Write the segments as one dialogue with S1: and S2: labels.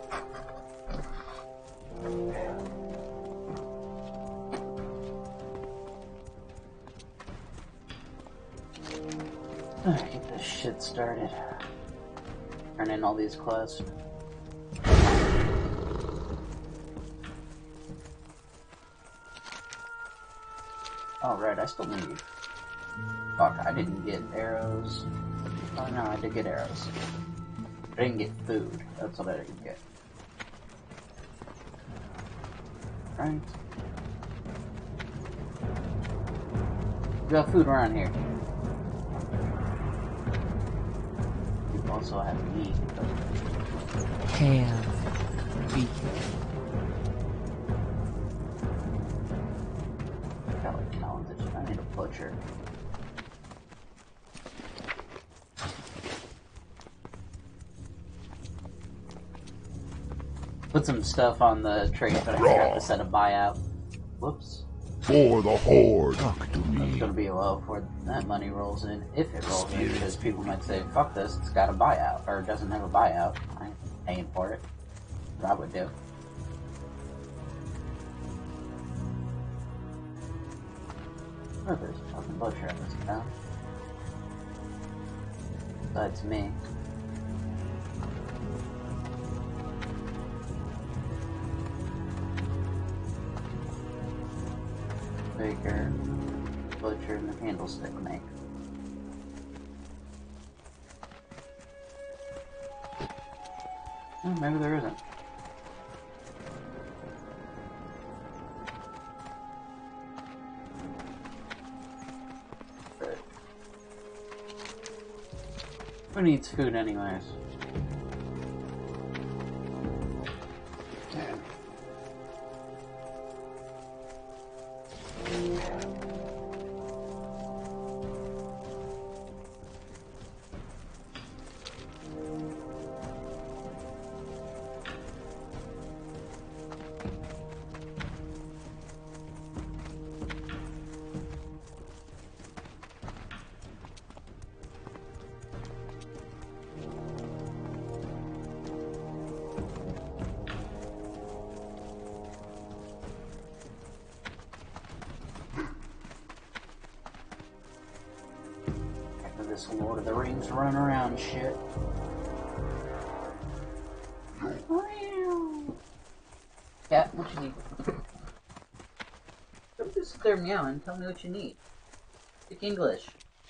S1: Get this shit started. Turn in all these quests. Oh, right, I still need... Fuck, I didn't get arrows. Oh no, I did get arrows. I didn't get food. That's what I didn't get. Right. We got food around here. We also have meat.
S2: Ham. Beef.
S1: Got like talented. I need a butcher. Put some stuff on the trade, but I forgot to set a buyout. Whoops.
S3: For the Horde. Talk to me.
S1: It's gonna be low before that money rolls in, if it rolls in, because people might say, fuck this, it's got a buyout, or it doesn't have a buyout. I ain't paying for it. What I would do. Oh, there's a fucking butcher in this town. Besides me. Baker, butcher, and the candlestick maker. Oh, maybe there isn't. But who needs food anyways? This Lord of the Rings run around shit. Cat, what you need? Don't just sit there meowing. Tell me what you need. Speak English.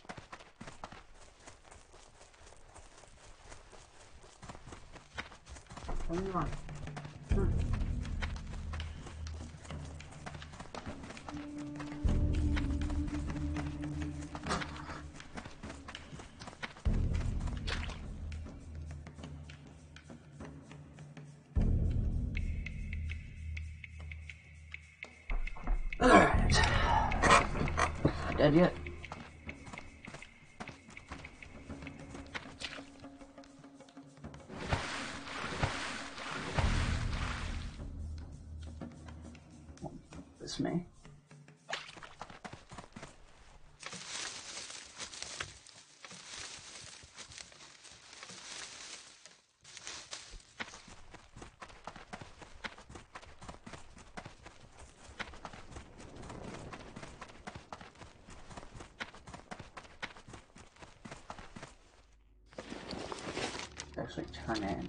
S1: What do you want? Alright. Dead yet? This me. Actually turn in.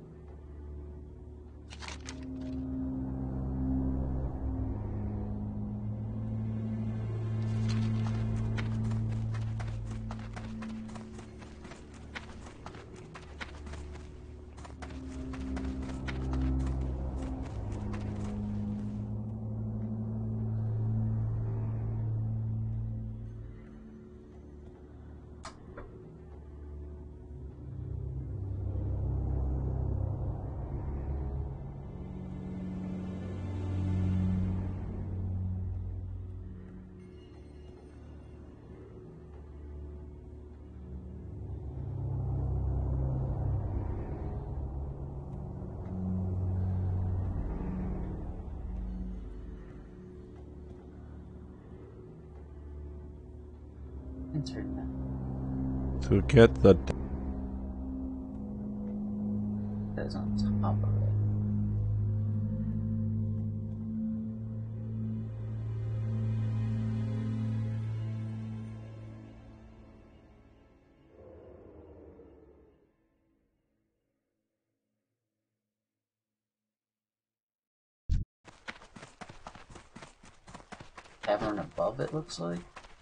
S1: Insert that.
S4: To get the
S1: is on top of it. Cavern above it looks like.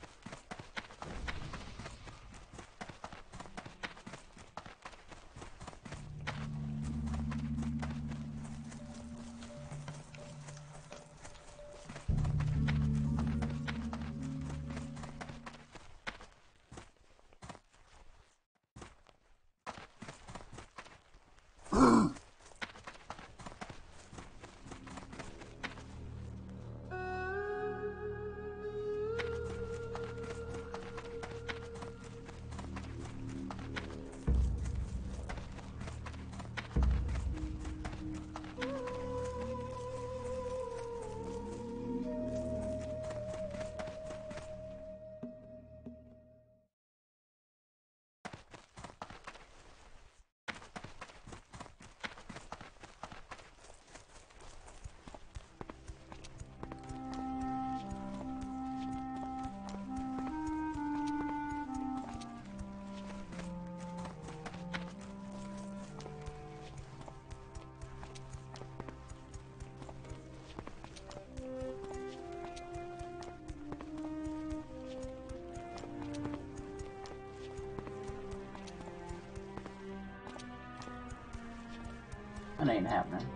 S1: That ain't happening.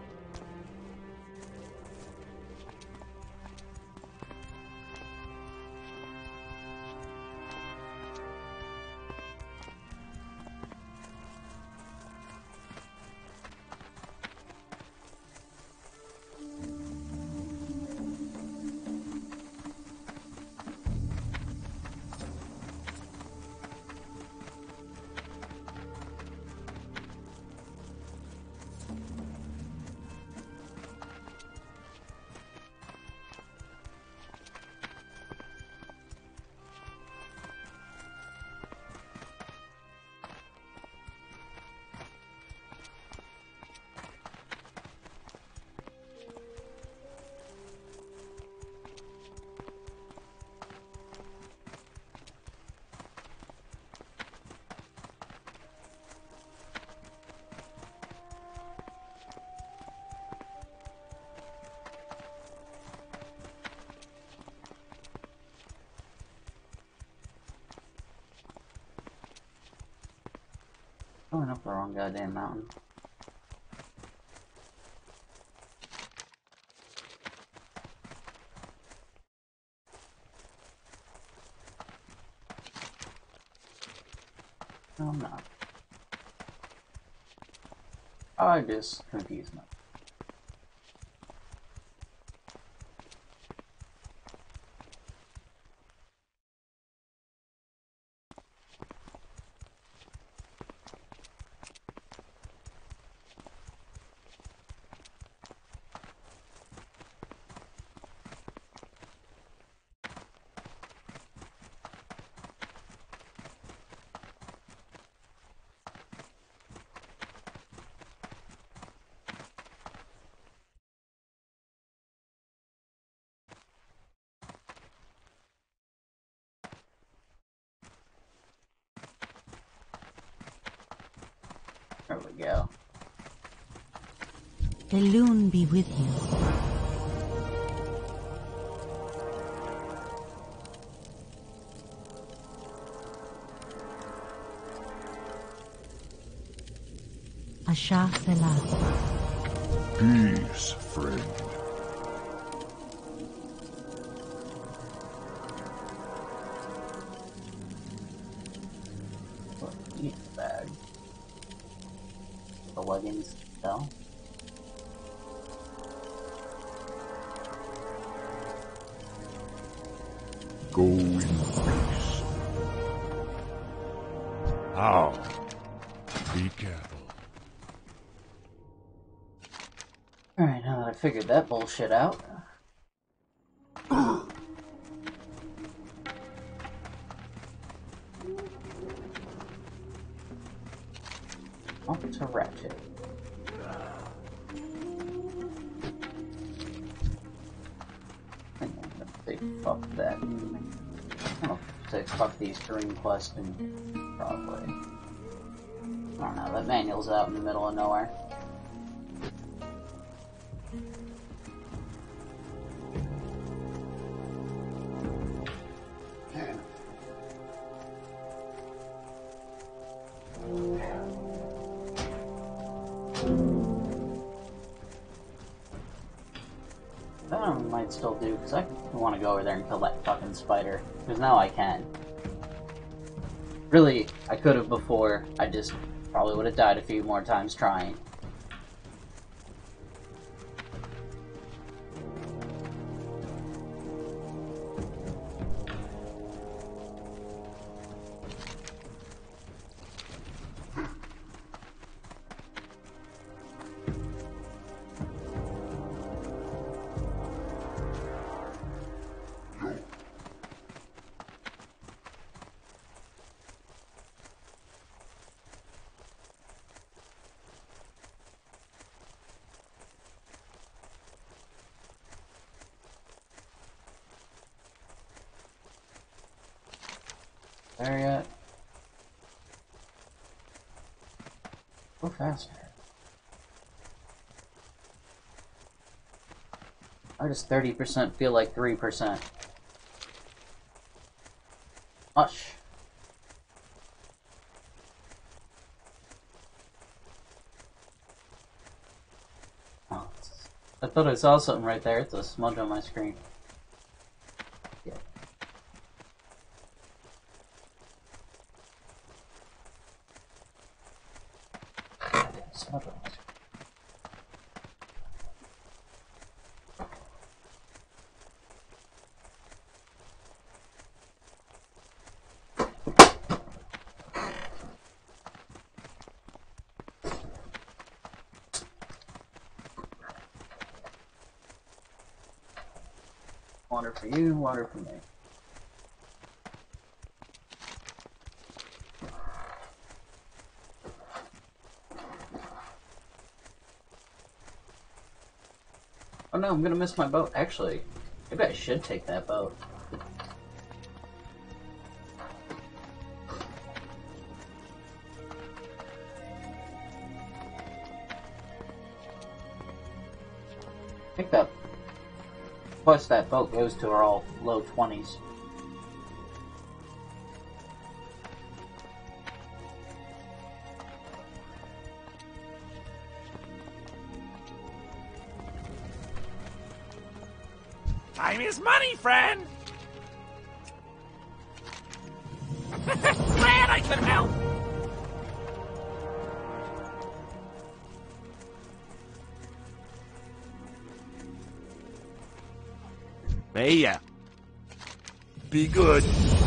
S1: Going up the wrong goddamn mountain. No, I'm not. I just confused myself. There we go.
S2: Elune be with you. Asha Selah.
S3: Peace, friend.
S1: What eat the bag? The leggings fell.
S3: Go in peace. How? Be careful.
S1: Alright, now that I figured that bullshit out. On to Ratchet. fuck that. I'm gonna say fuck these green quests and probably. I don't know, that manual's out in the middle of nowhere. That I might still do, because I want to go over there and kill that fucking spider. Because now I can. Really, I could have before, I just probably would have died a few more times trying. There yet? Go faster. Why does 30% feel like 3%? Hush. Oh, I thought I saw something right there. It's a smudge on my screen. Yeah. Smudge on my screen. Water for you, water for me. Oh no, I'm gonna miss my boat. Actually, maybe I should take that boat. I think that. Plus, that boat goes to our all low 20s.
S4: Time is money, friend! Glad I could help! Hey, yeah. Be good.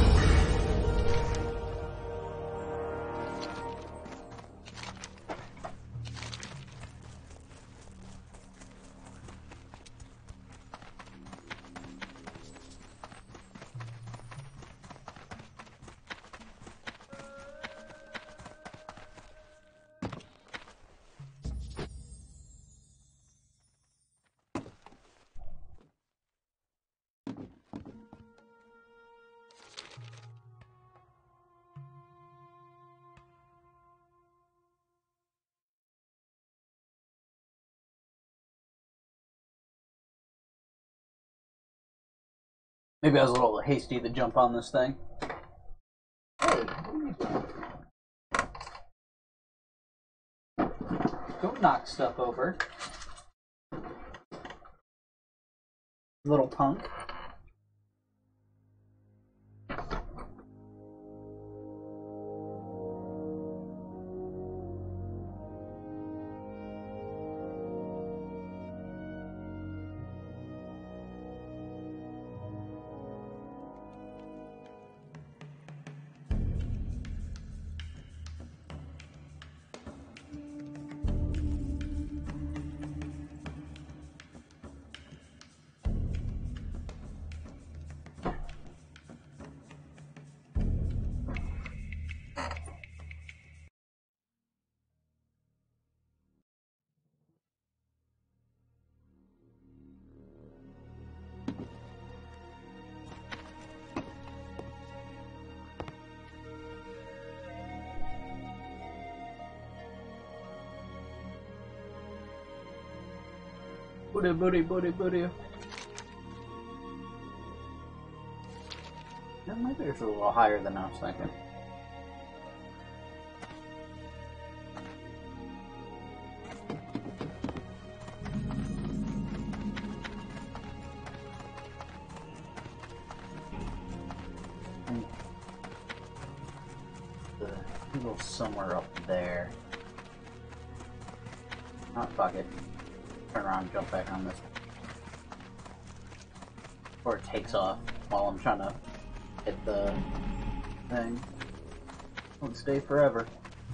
S1: Maybe I was a little hasty to jump on this thing. Hey, what are you doing? Don't knock stuff over. Little punk. Booty, booty, booty, booty. Yeah, maybe it's a little higher than I was thinking. The eagle's somewhere up there. Oh, fuck it. Turn around and jump back on this. Or it takes off while I'm trying to hit the thing. Won't stay forever.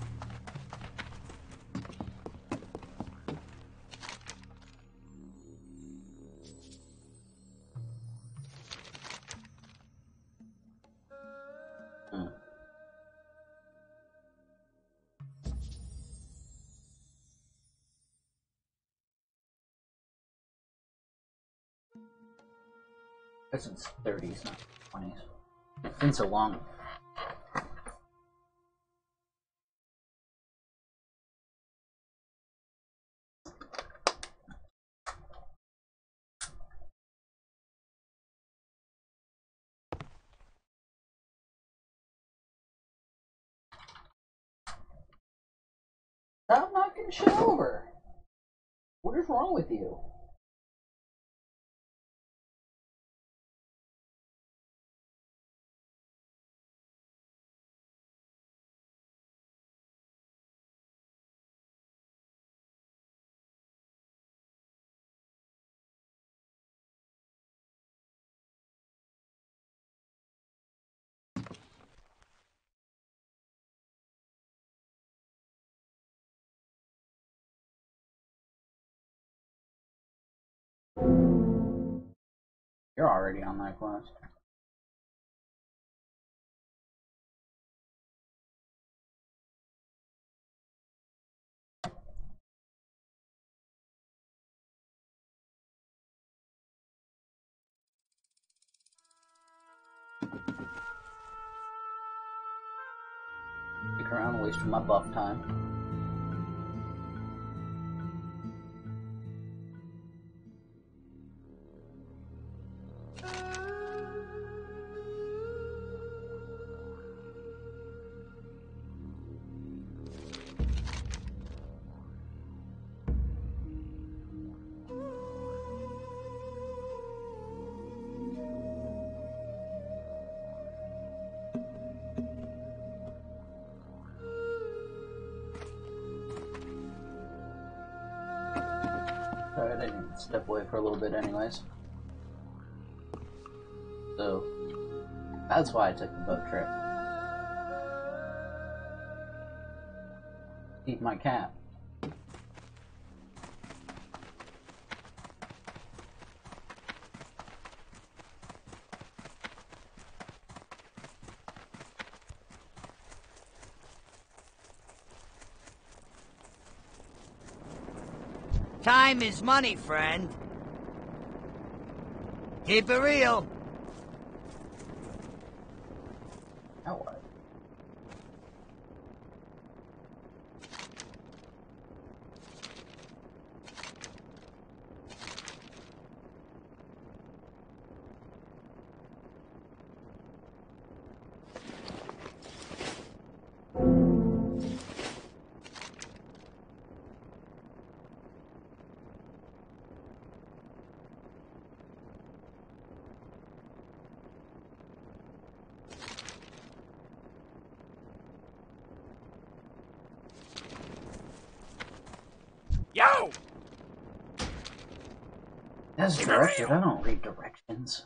S1: I guess it's 30s, not 20s. It's been so long. Stop knocking shit over! What is wrong with you? You're already on that quest. Stick around, at least for my buff time. I didn't step away for a little bit anyways. So, that's why I took the boat trip. Eat my cat.
S5: Time is money, friend. Keep it real.
S1: Now what?
S4: Yo!
S1: As directed, I don't read directions.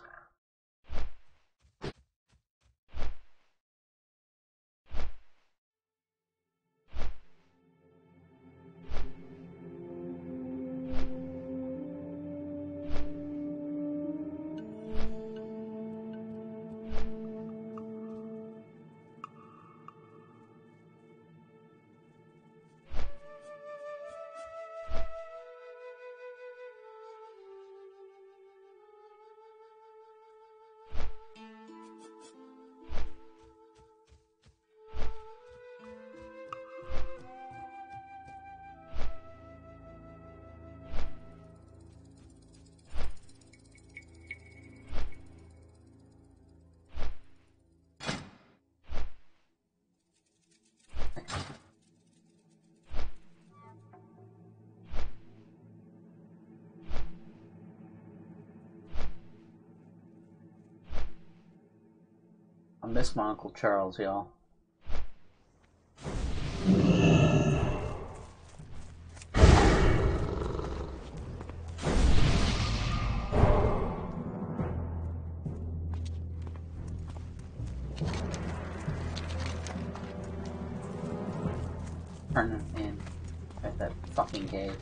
S1: miss my Uncle Charles, y'all. Turn him in at that fucking cave.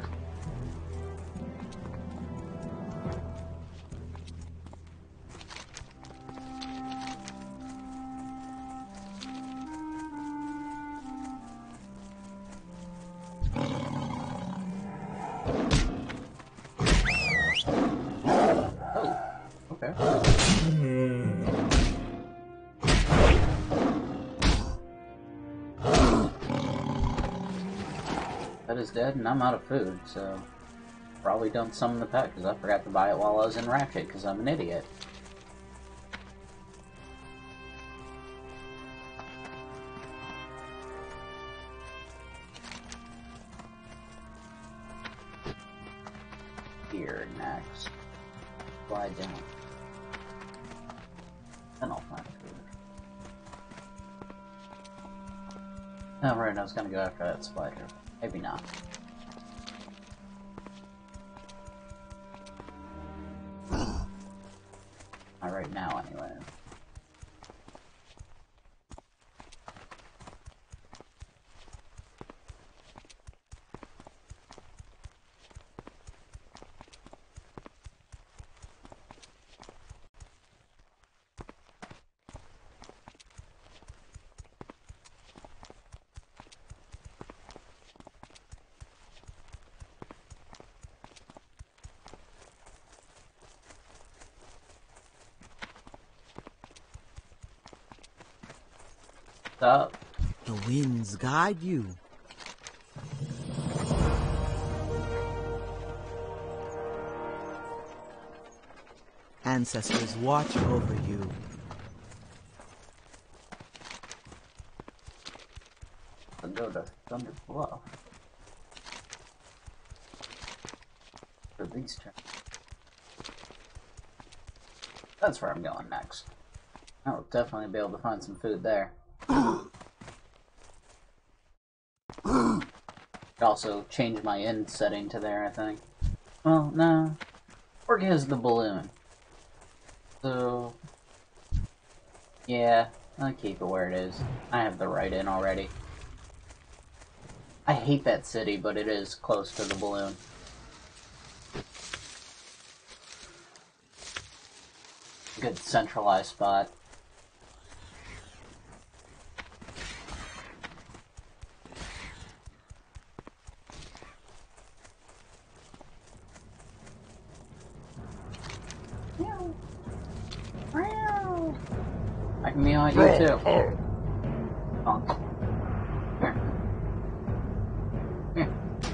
S1: Oh, okay. That is dead, and I'm out of food, so probably don't summon the pet because I forgot to buy it while I was in Ratchet because I'm an idiot. Here next. Lie down. Then I'll find food. Oh, right, I was gonna go after that spider. Maybe not. Not right now, anyway. Stop.
S5: The winds guide you. Ancestors watch over you.
S1: I'll go to Thunder Bluff. For these turns. That's where I'm going next. I'll definitely be able to find some food there. Could also change my end setting to there, I think. Well, no. Orc has the balloon. So, yeah, I'll keep it where it is. I have the right in already. I hate that city, but it is close to the balloon. Good centralized spot. I can meow at you too. Punk. Here. Here.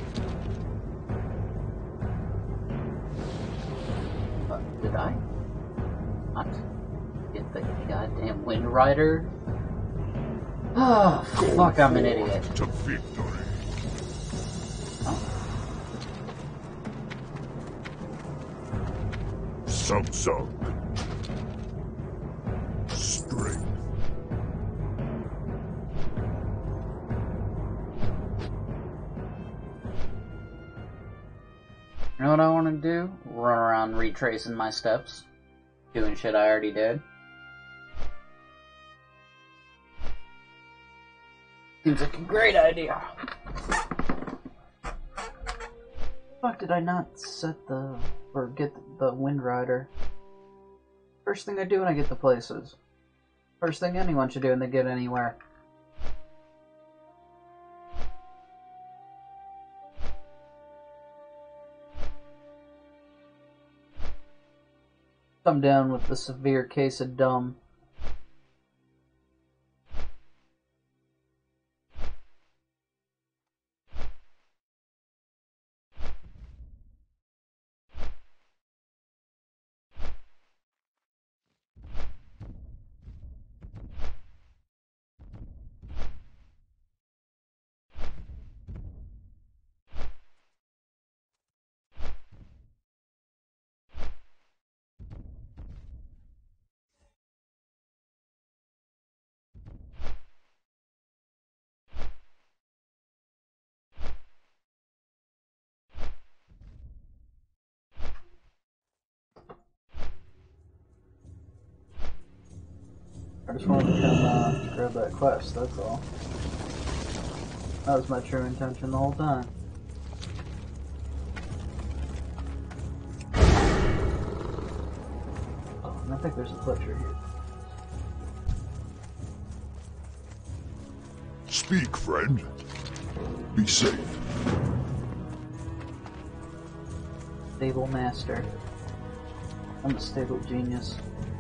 S1: Did I not get the goddamn Wind Rider? Oh, fuck, I'm an idiot.
S3: To victory. Samsung. Strength.
S1: You know what I want to do? Run around retracing my steps. Doing shit I already did. Seems like a great idea. Fuck, did I not set the... or get the Wind Rider? First thing I do when I get to places. First thing anyone should do when they get anywhere. I'm down with the severe case of dumb. just wanted to come grab that quest, that's all. That was my true intention the whole time. Oh, and I think there's a butcher here.
S3: Speak, friend. Be safe.
S1: Stable master. I'm a stable genius.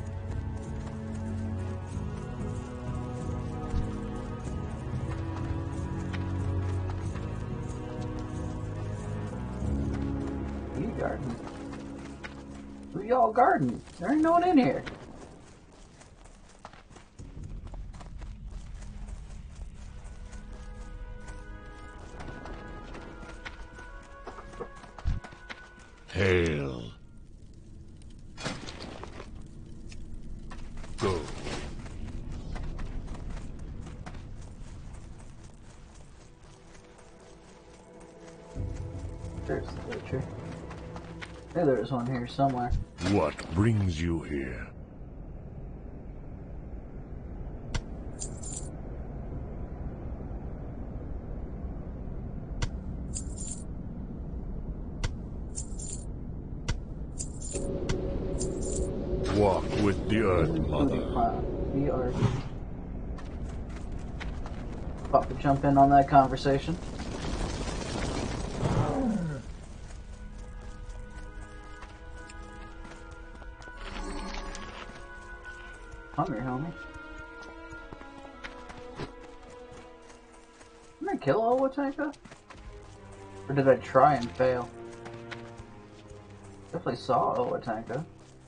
S1: You garden? Who y'all garden? There ain't no one in here.
S3: Hail. Go.
S1: There's the butcher. Hey, there's one here somewhere.
S3: What brings you here? Walk with the Earth Mother.
S1: We are about to jump in on that conversation. Hungry, homie. Did I kill Owatanka? Or did I try and fail? Definitely saw Owatanka.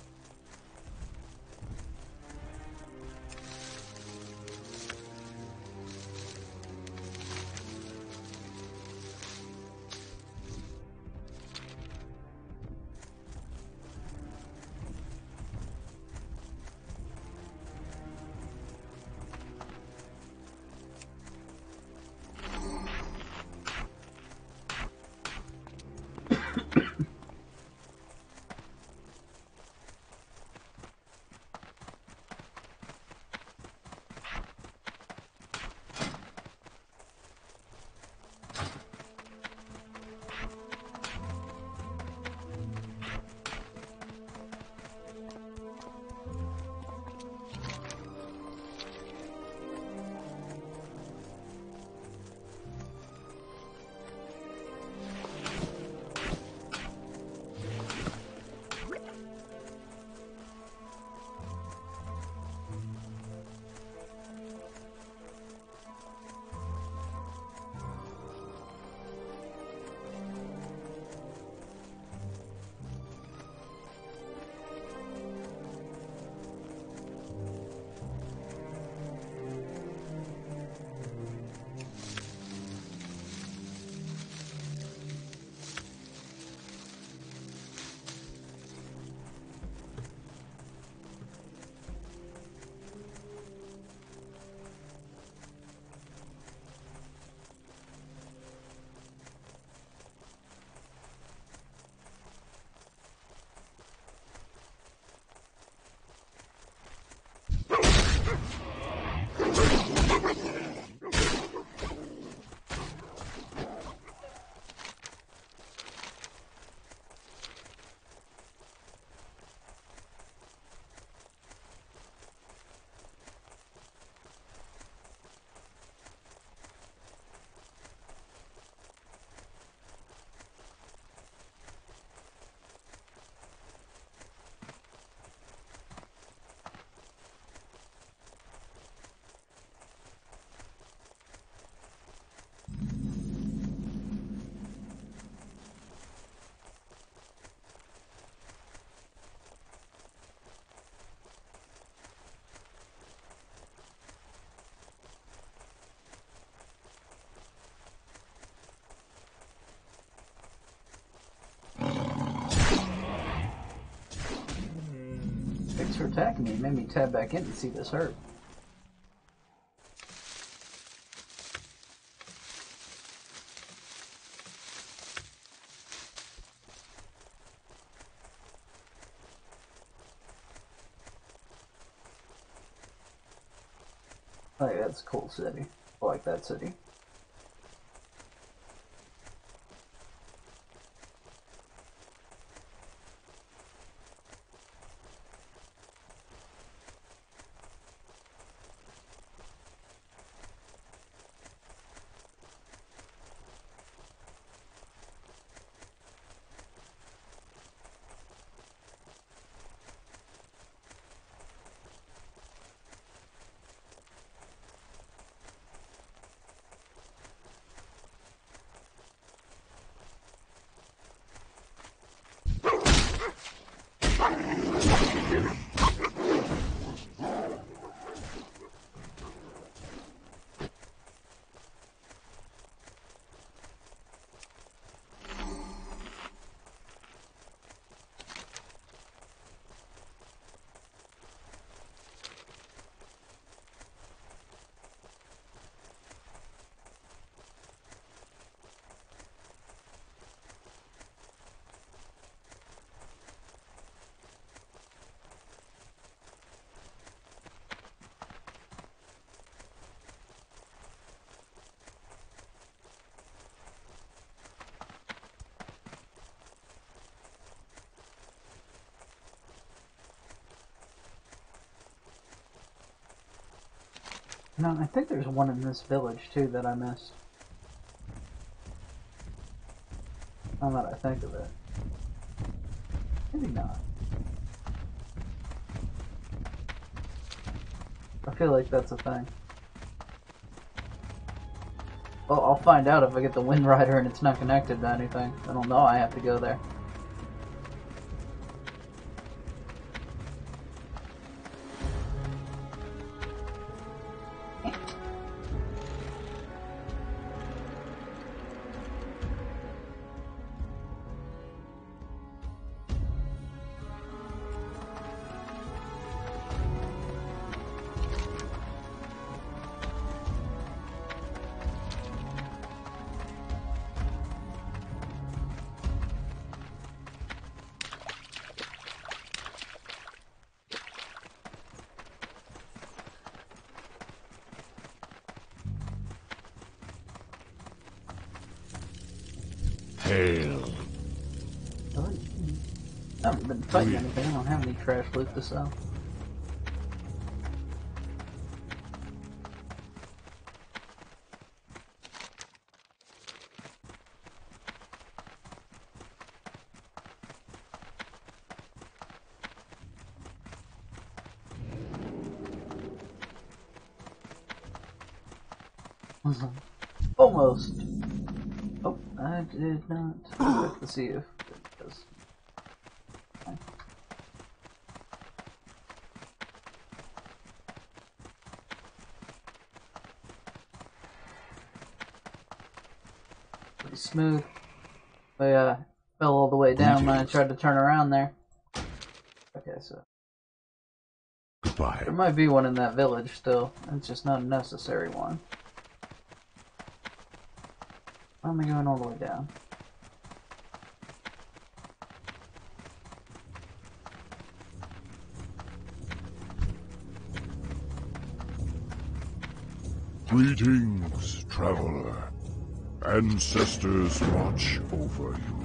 S1: Thanks for attacking me. It made me tab back in to see this hurt. Like, that's a cool city. I like that city. No, I think there's one in this village too that I missed. Now that I think of it. Maybe not. I feel like that's a thing. Well, I'll find out if I get the Wind Rider and it's not connected to anything. I don't know, I have to go there.
S3: Hail.
S1: I haven't been fighting anything. I don't have any trash loot to sell. Almost. Oh, I did not expect to see if it does. Okay. Pretty smooth. I fell all the way down when I tried to turn around there. Okay, so
S3: Goodbye.
S1: there might be one in that village still. It's just not a necessary one. Why am I going all the way down?
S3: Greetings, traveler. Ancestors watch over you.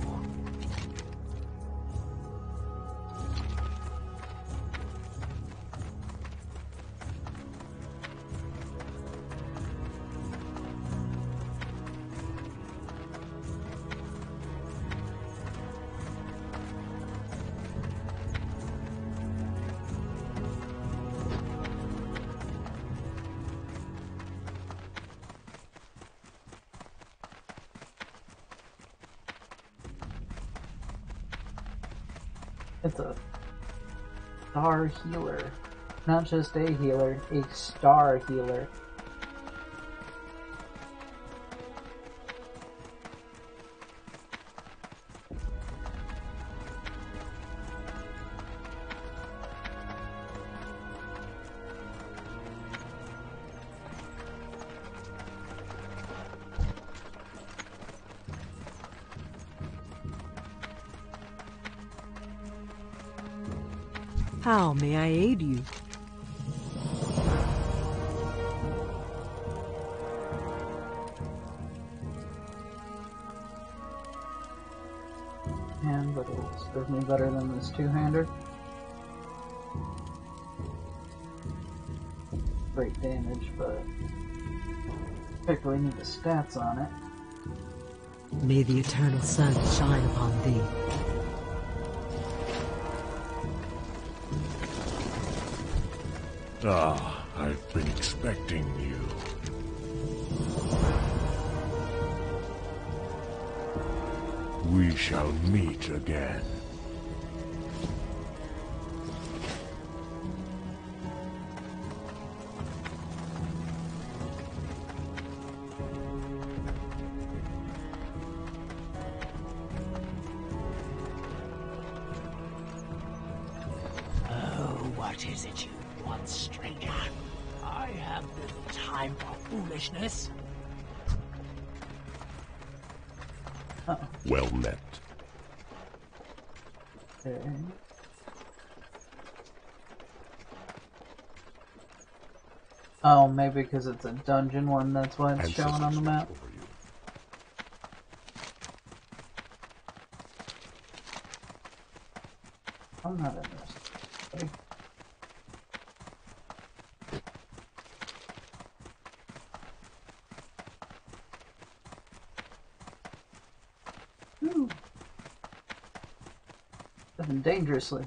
S1: It's a star healer. Not just a healer, a star healer.
S5: How may I aid you?
S1: hand, but it'll serve me better than this two-hander. Great damage, but particularly need the stats on it.
S2: May the eternal sun shine upon thee.
S3: Ah, I've been expecting you. We shall meet again.
S6: What is it you want, stranger? I have little time for foolishness.
S3: Well met.
S1: Okay. Oh, maybe because it's a dungeon one, that's why it's showing on the map.
S3: Over you.
S1: I'm not interested. Okay. Ooh. Living dangerously.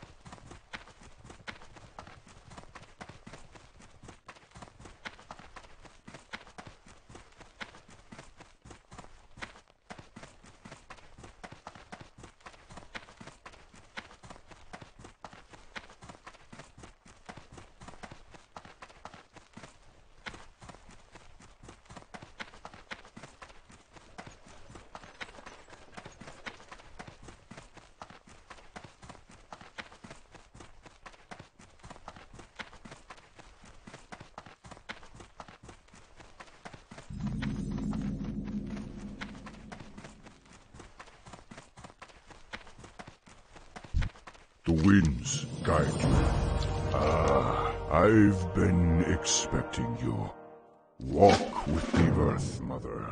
S3: The winds guide you. Ah, I've been expecting you. Walk with the Earth Mother.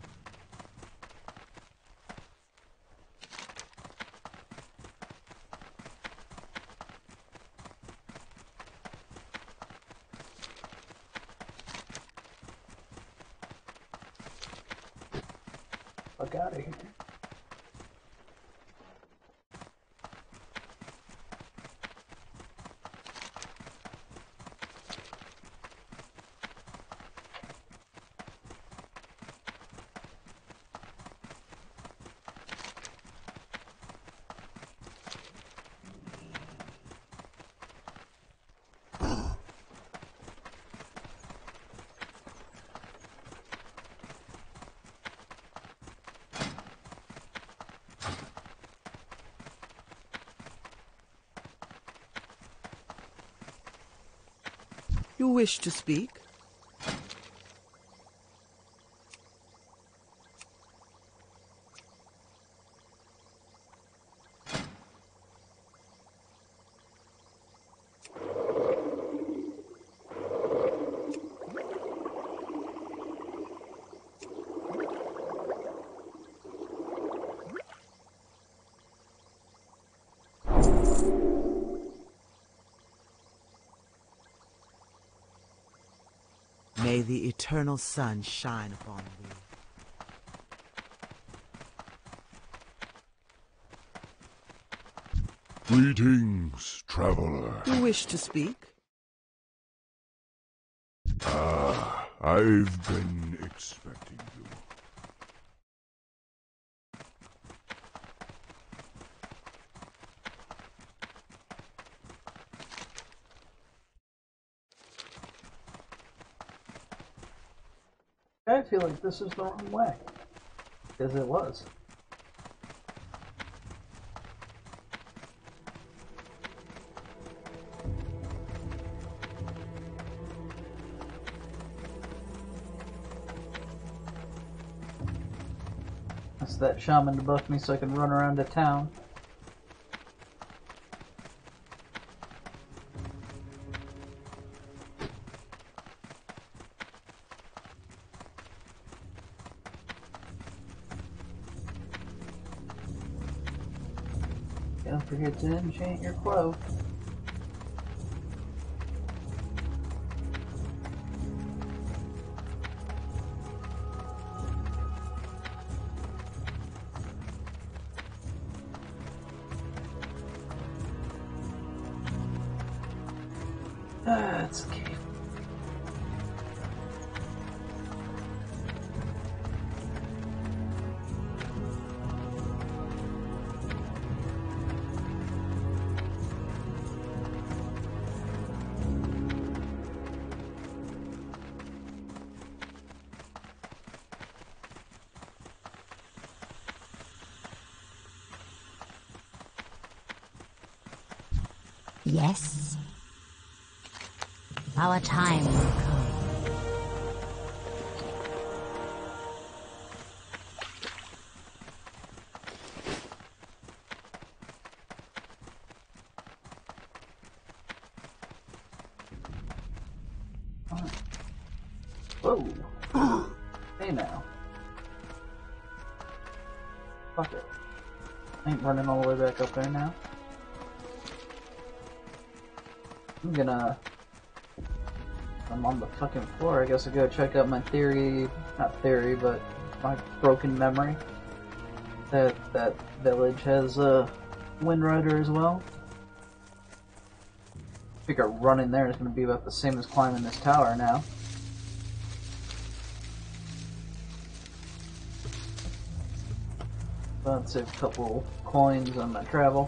S1: Fuck out of here.
S5: You wish to speak? May the eternal sun shine upon thee.
S3: Greetings, traveler.
S5: You wish to speak?
S3: Ah, I've been expecting you.
S1: I feel like this is the wrong way. Because it was. That's that shaman to buff me so I can run around the town. Don't forget to enchant your cloak. It's okay.
S7: Yes. Our time will come.
S1: Whoa. Hey now. Fuck it. I ain't running all the way back up there now. I'm on the fucking floor. I guess I gotta check out my theory, not theory, but my broken memory. That village has a Wind Rider as well. I figure running there is gonna be about the same as climbing this tower now. But I'd save a couple coins on my travel.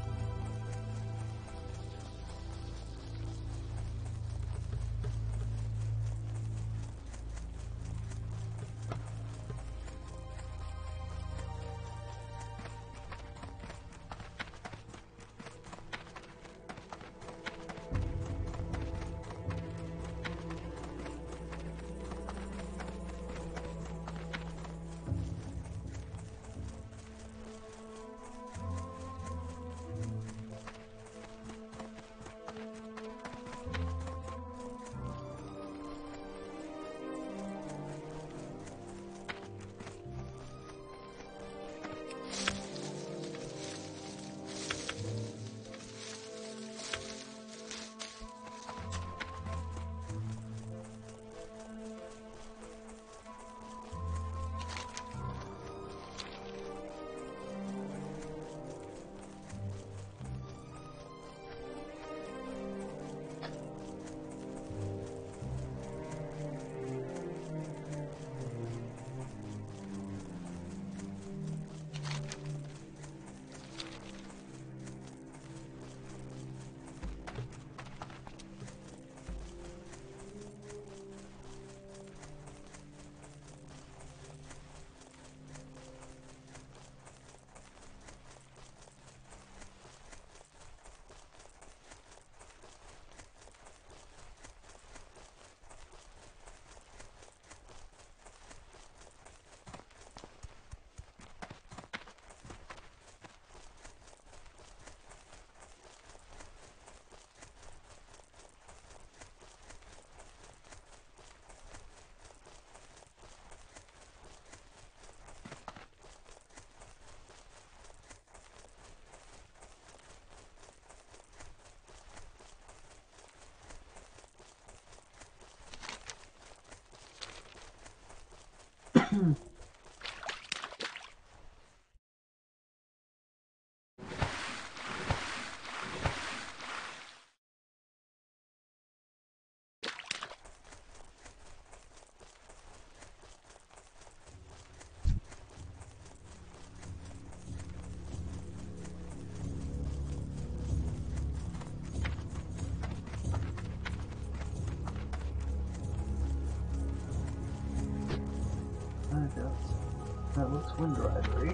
S1: That looks Wind Rider-y.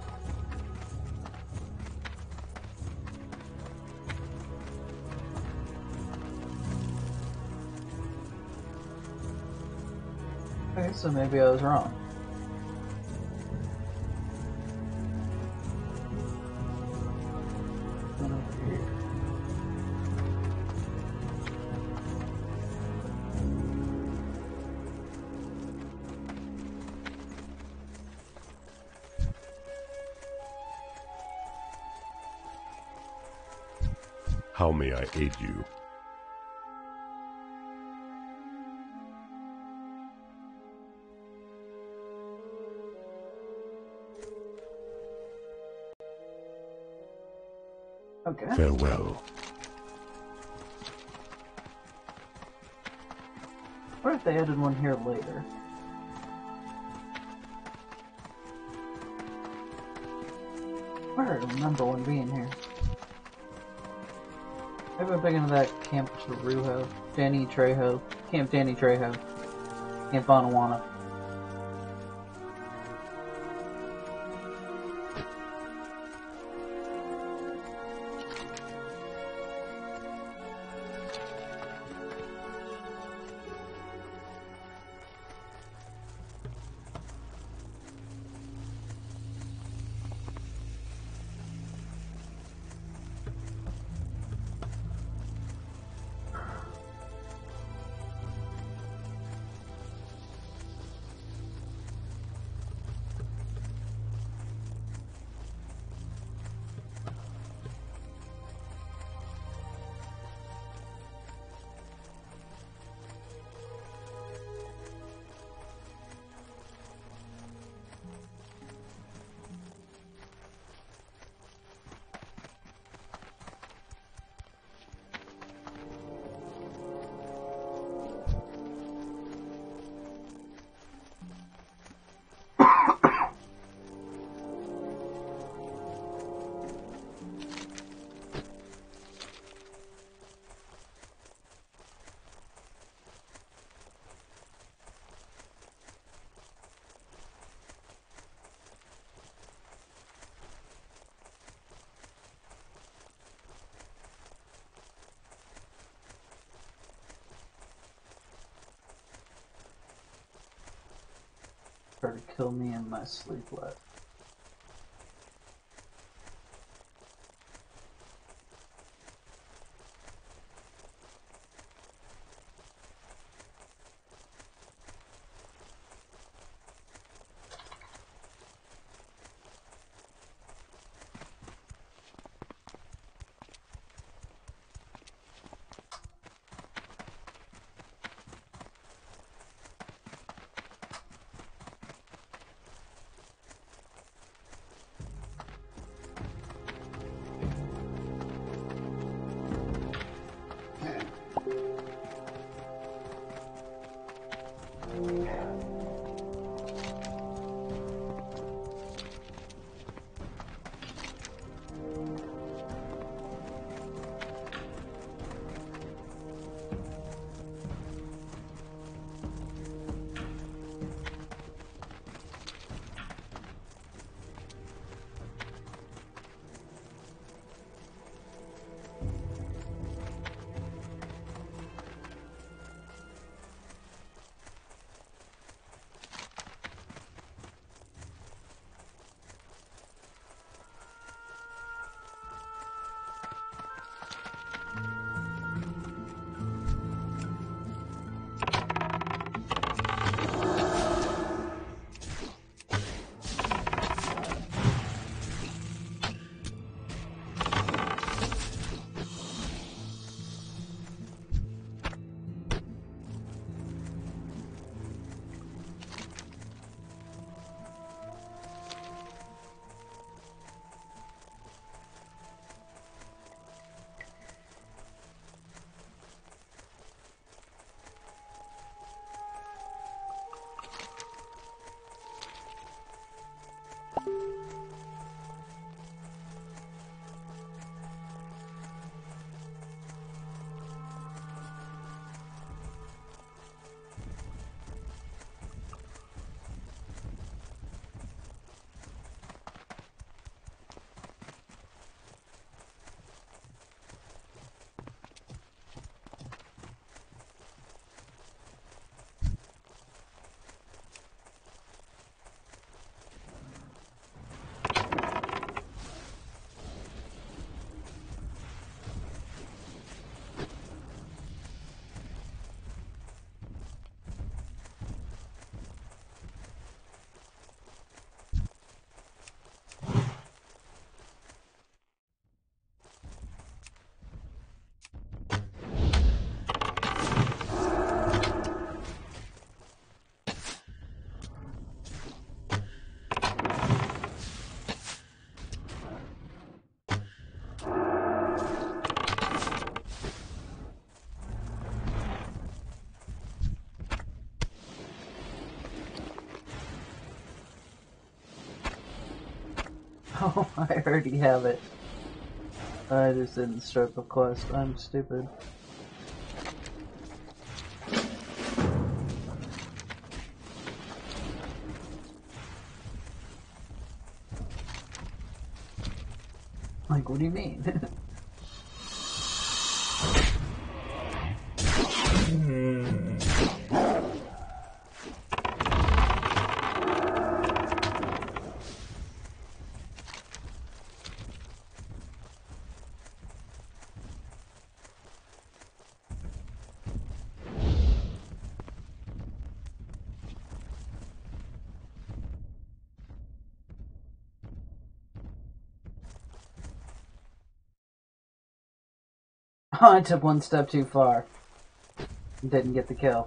S1: Okay, so maybe I was wrong. Over here.
S3: How may I aid you?
S1: Okay.
S3: Farewell.
S1: What if they added one here later? I don't remember one being here. Maybe I'm thinking of that Camp Trejo. Danny Trejo. Camp Danny Trejo. Camp Anawana. Try to kill me in my sleep left. Oh, I already have it. I just didn't start the quest. I'm stupid. Like, what do you mean? I took one step too far. Didn't get the kill.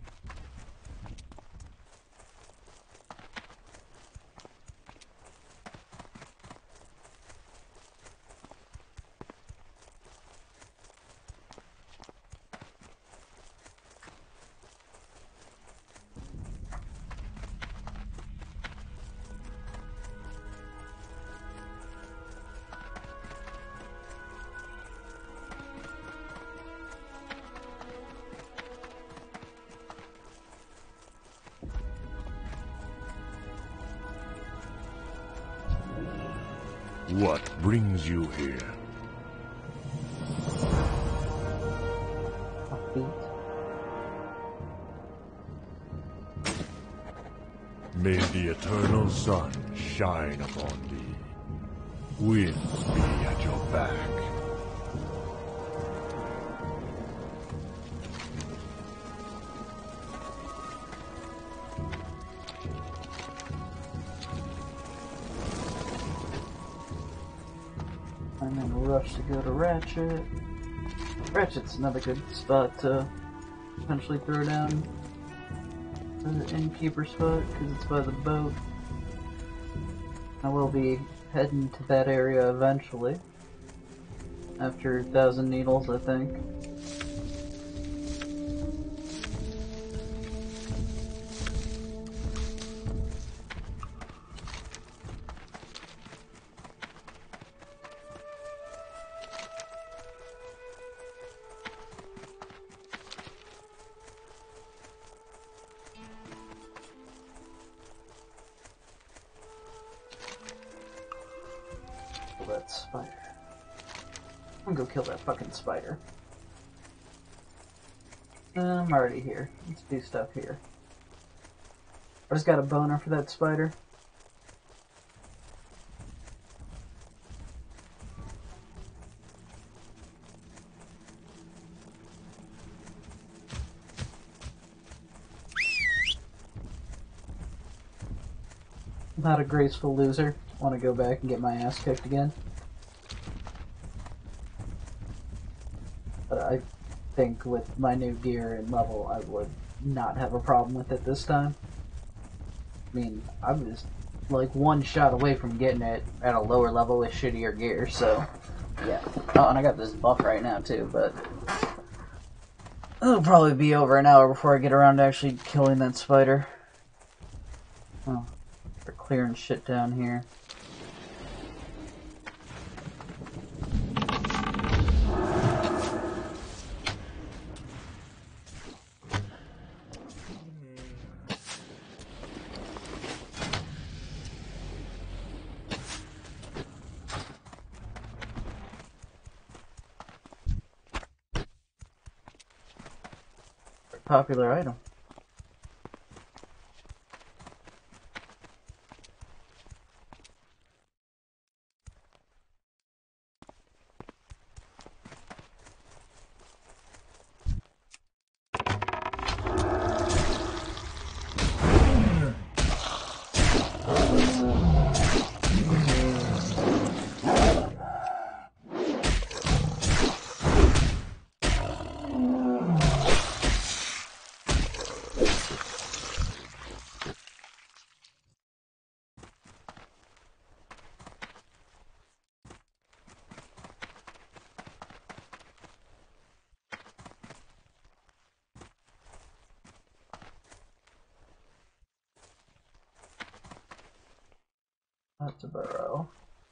S3: What brings you here?
S1: A feet.
S3: May the eternal sun shine upon thee. Winds be at your back.
S1: I'm in a rush to go to Ratchet. Ratchet's another good spot to potentially throw down the innkeeper spot because it's by the boat. I will be heading to that area eventually. After 1,000 Needles, I think. That spider. I'm gonna go kill that fucking spider. I'm already here. Let's do stuff here. I just got a boner for that spider. Not a graceful loser. Want to go back and get my ass kicked again. But I think with my new gear and level, I would not have a problem with it this time. I mean, I was like one shot away from getting it at a lower level with shittier gear, so yeah. Oh, and I got this buff right now too, but it'll probably be over an hour before I get around to actually killing that spider. Oh, they're clearing shit down here. Popular item. That's a burrow.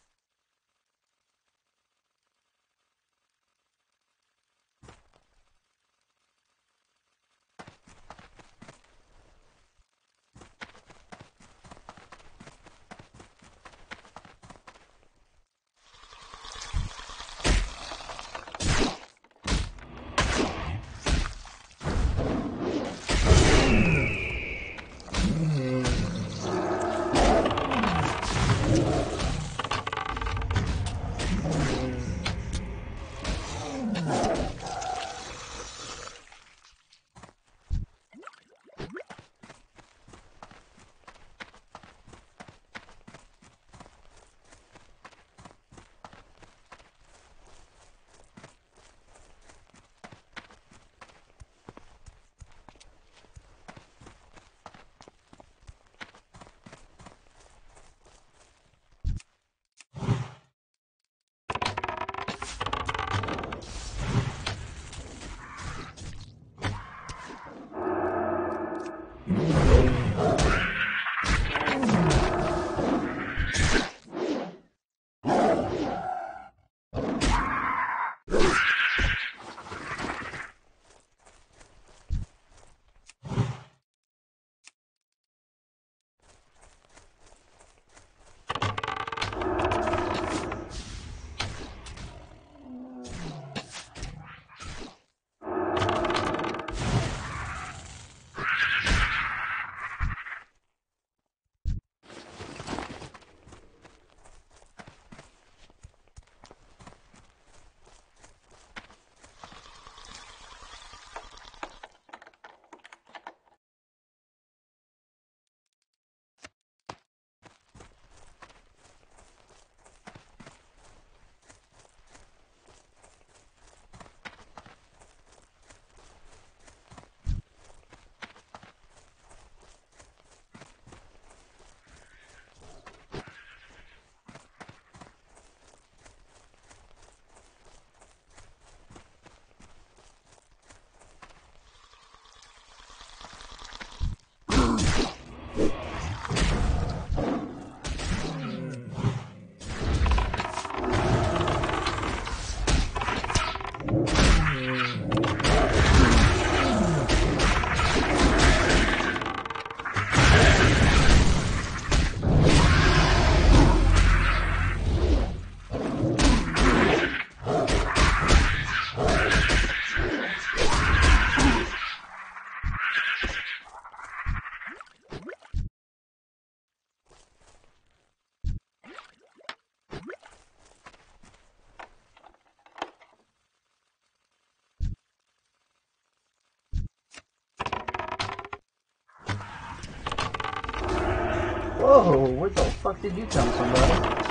S1: fuck did you tell somebody?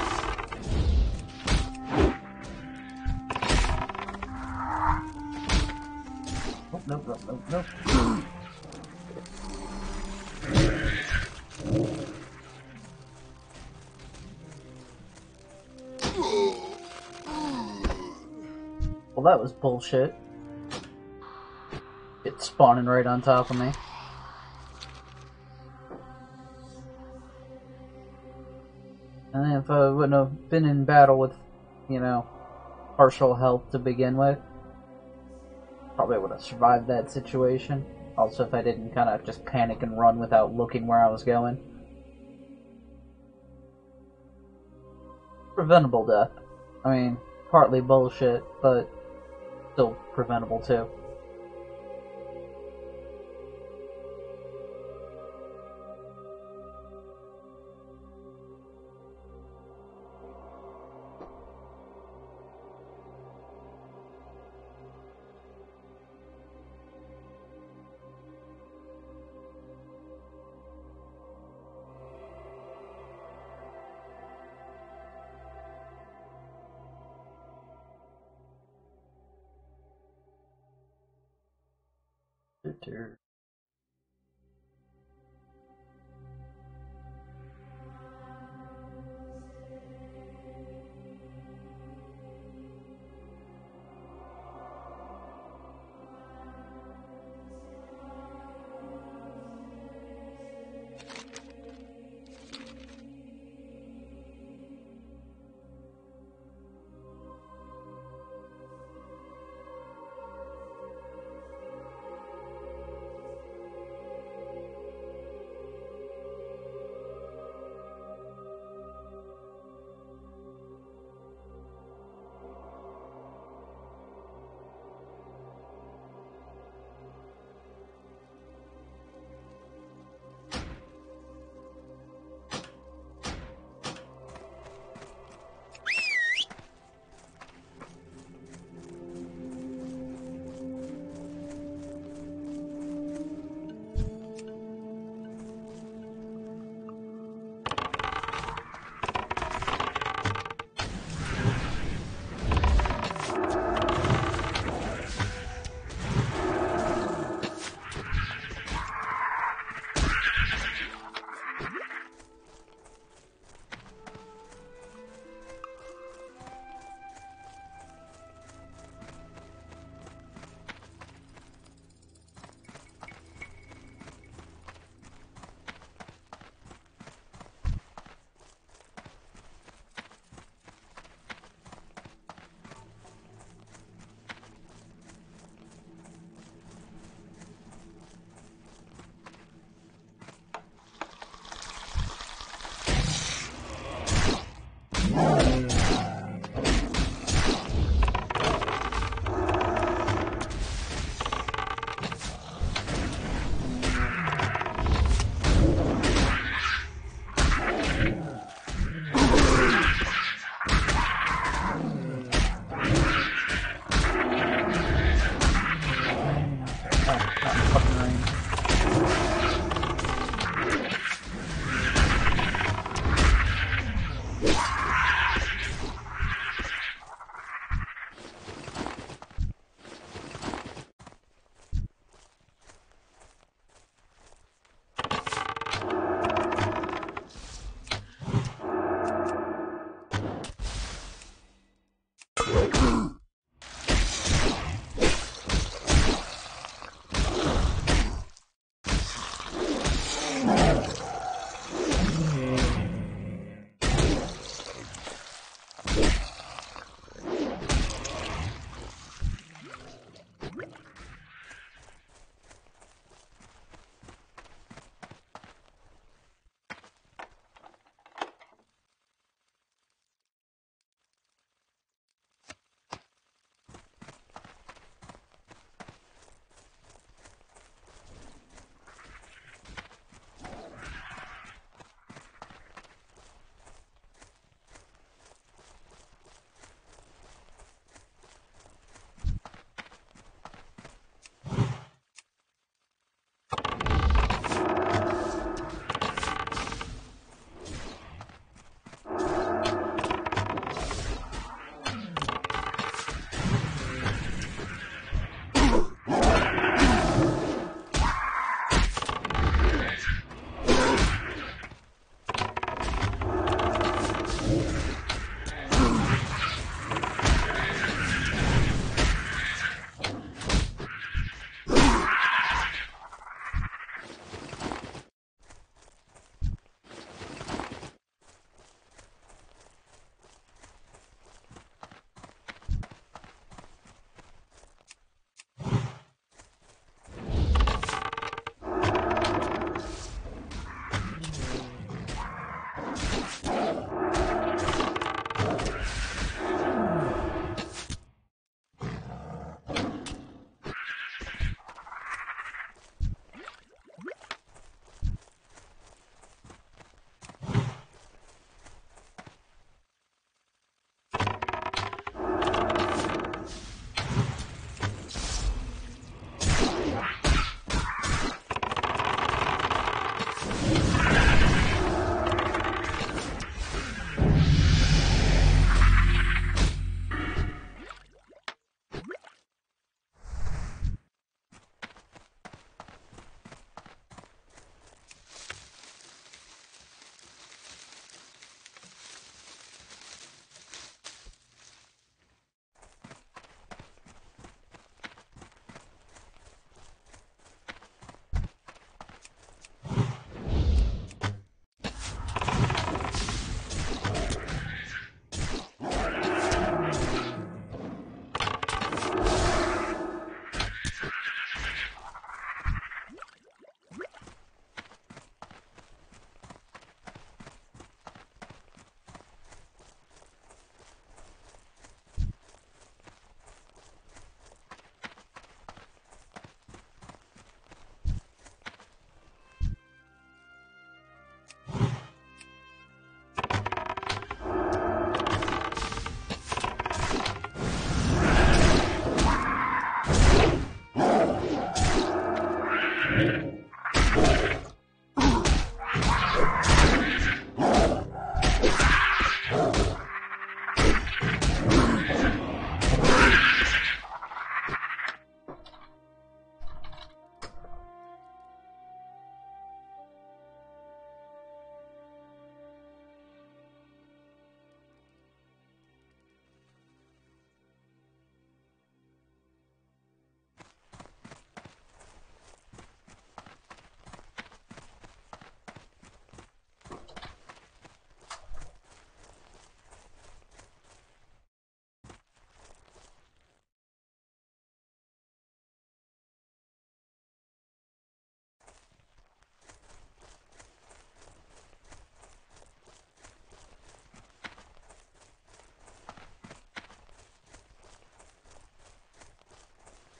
S1: Oh, nope. Well, that was bullshit. It's spawning right on top of me. And if I wouldn't have been in battle with, you know, partial health to begin with, probably would have survived that situation. Also, if I didn't kind of just panic and run without looking where I was going. Preventable death. I mean, partly bullshit, but still preventable too.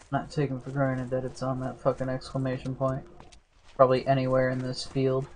S1: Not taking for granted that it's on that fucking exclamation point. Probably anywhere in this field.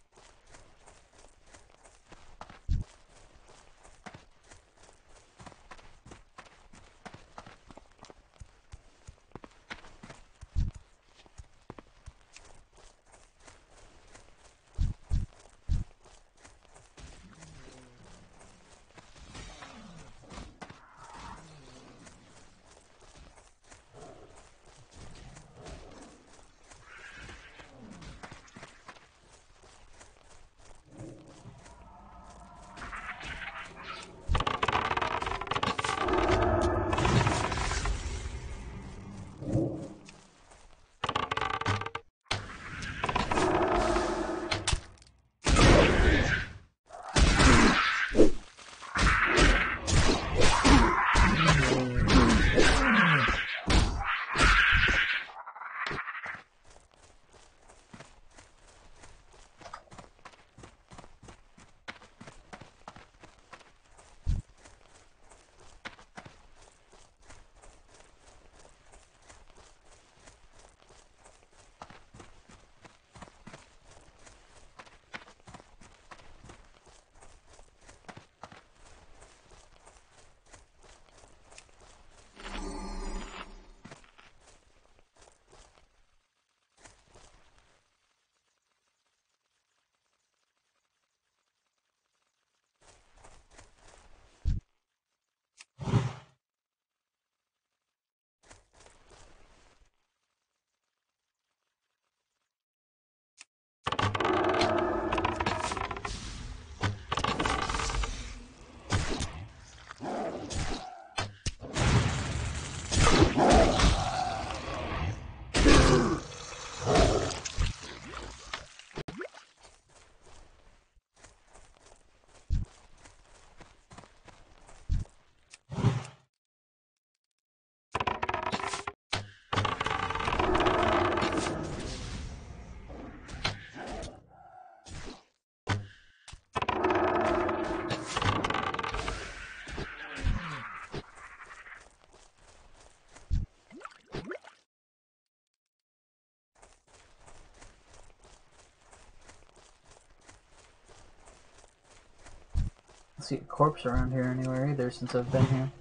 S1: I don't see a corpse around here anywhere either since I've been here.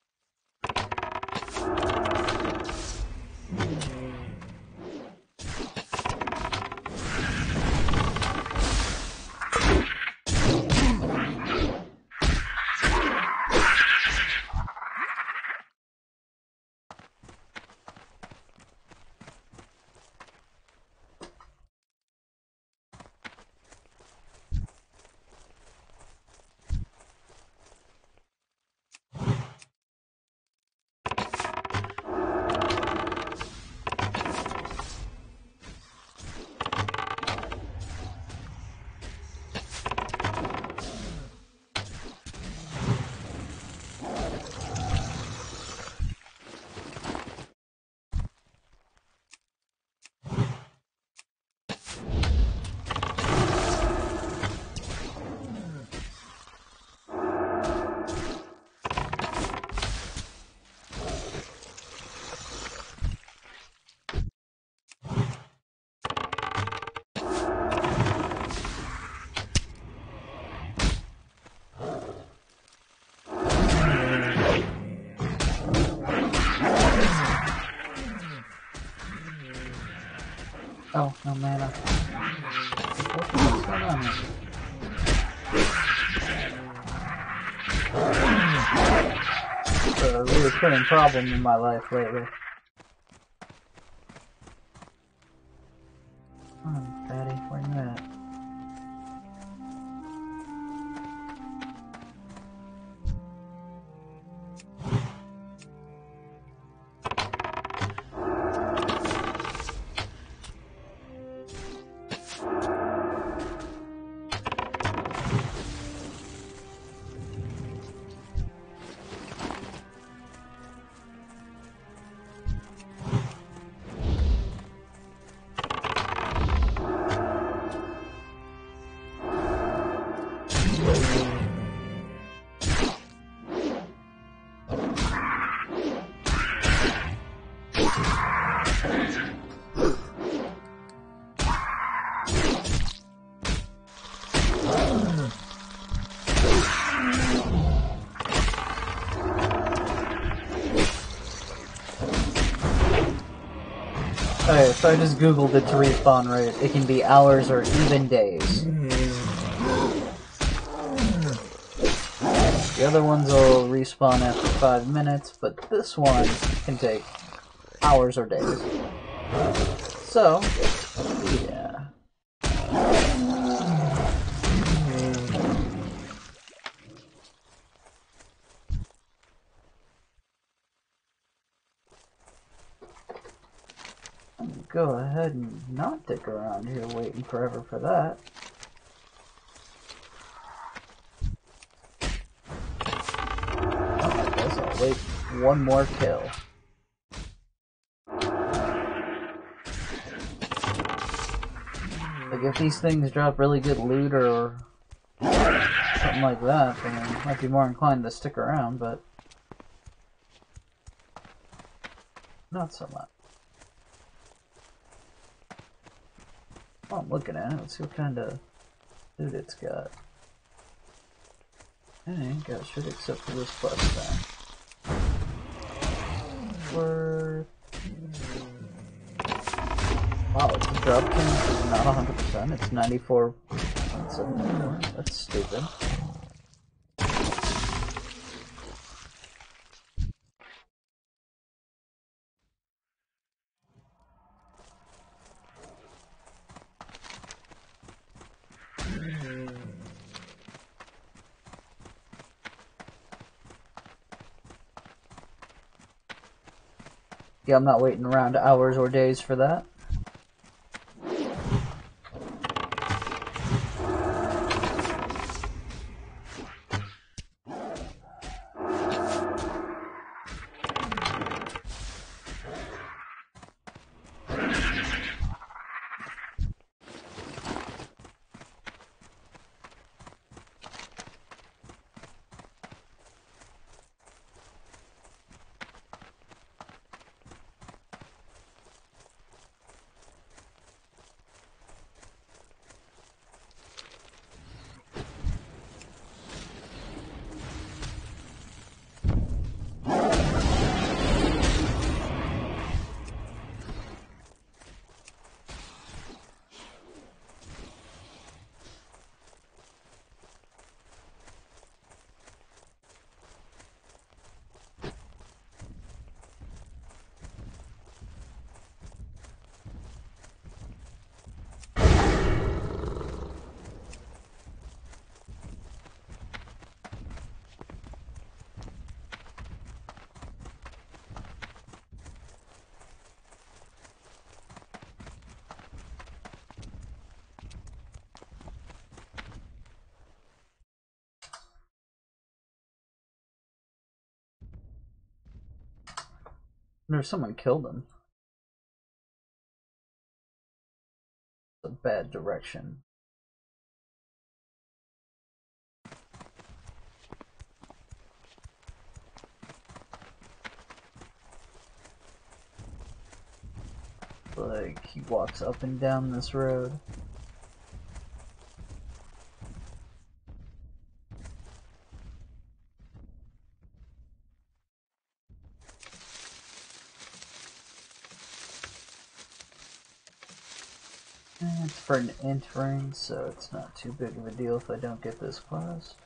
S1: Oh, no mana. What's going on here? It's a recurring problem in my life lately. Come on, fatty, where you at? Okay, so I just googled its respawn rate. It can be hours or even days. The other ones will respawn after 5 minutes, but this one can take hours or days. So, yeah. Go ahead and not stick around here waiting forever for that. I guess I'll wait one more kill. Like, if these things drop really good loot or something like that, then I might be more inclined to stick around, but not so much. Oh, I'm looking at it. Let's see what kind of loot it's got. It ain't got shit except for this flashbang. Worth. Wow, its drop chance is not 100%. It's 94.74. That's stupid. Yeah, I'm not waiting around hours or days for that. I wonder if someone killed him. It's a bad direction. Like, he walks up and down this road. It's for an entering, so it's not too big of a deal if I don't get this quest.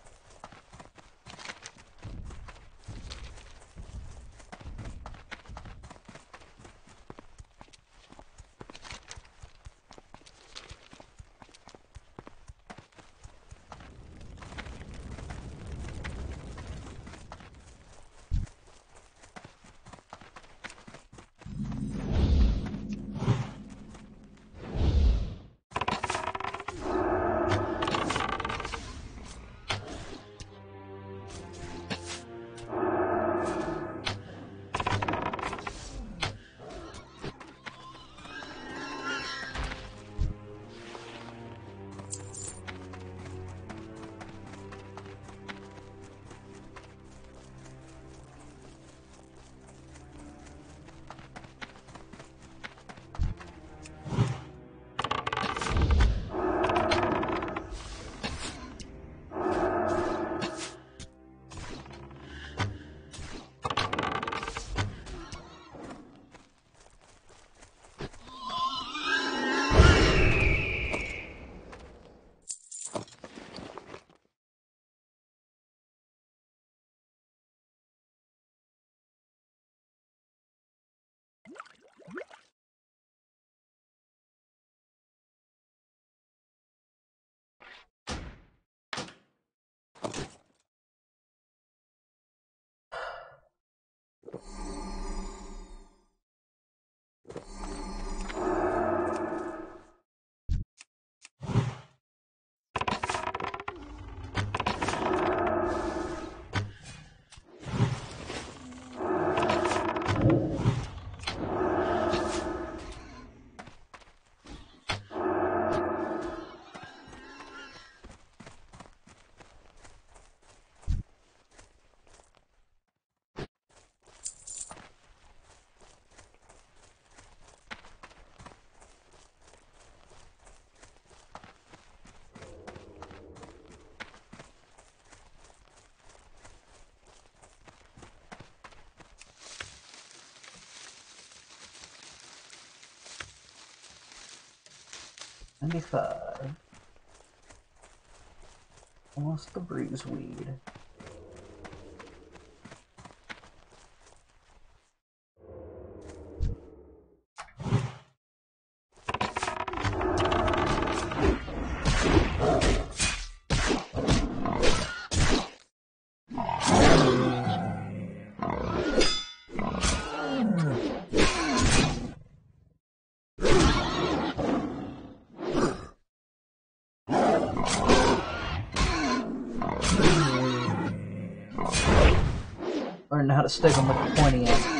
S1: 95. Almost the bruise weed. Learn how to stick them with the pointy end.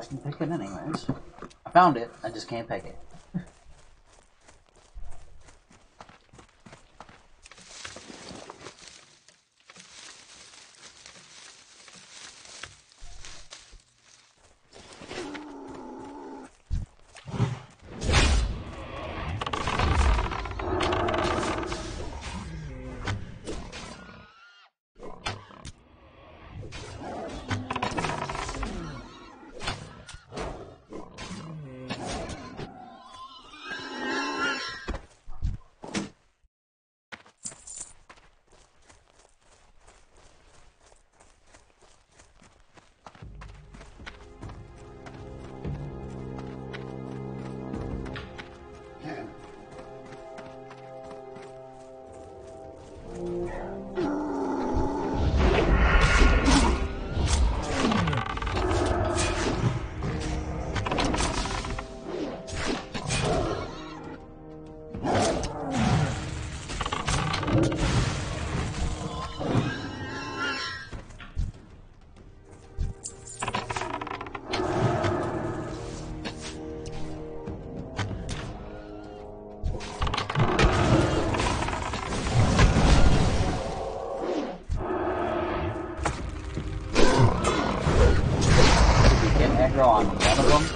S1: I can pick it anyways. I found it, I just can't pick it. Aggro on one of them.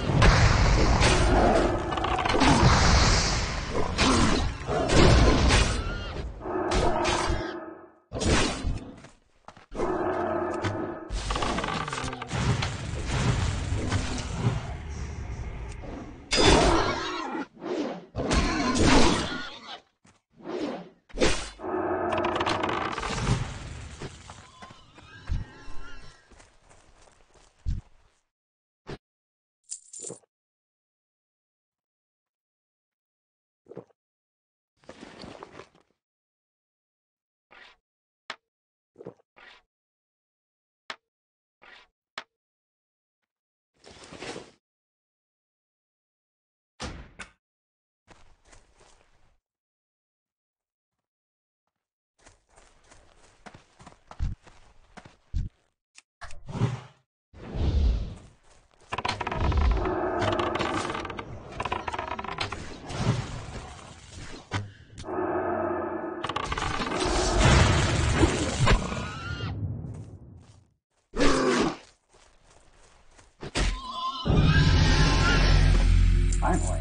S1: Finally.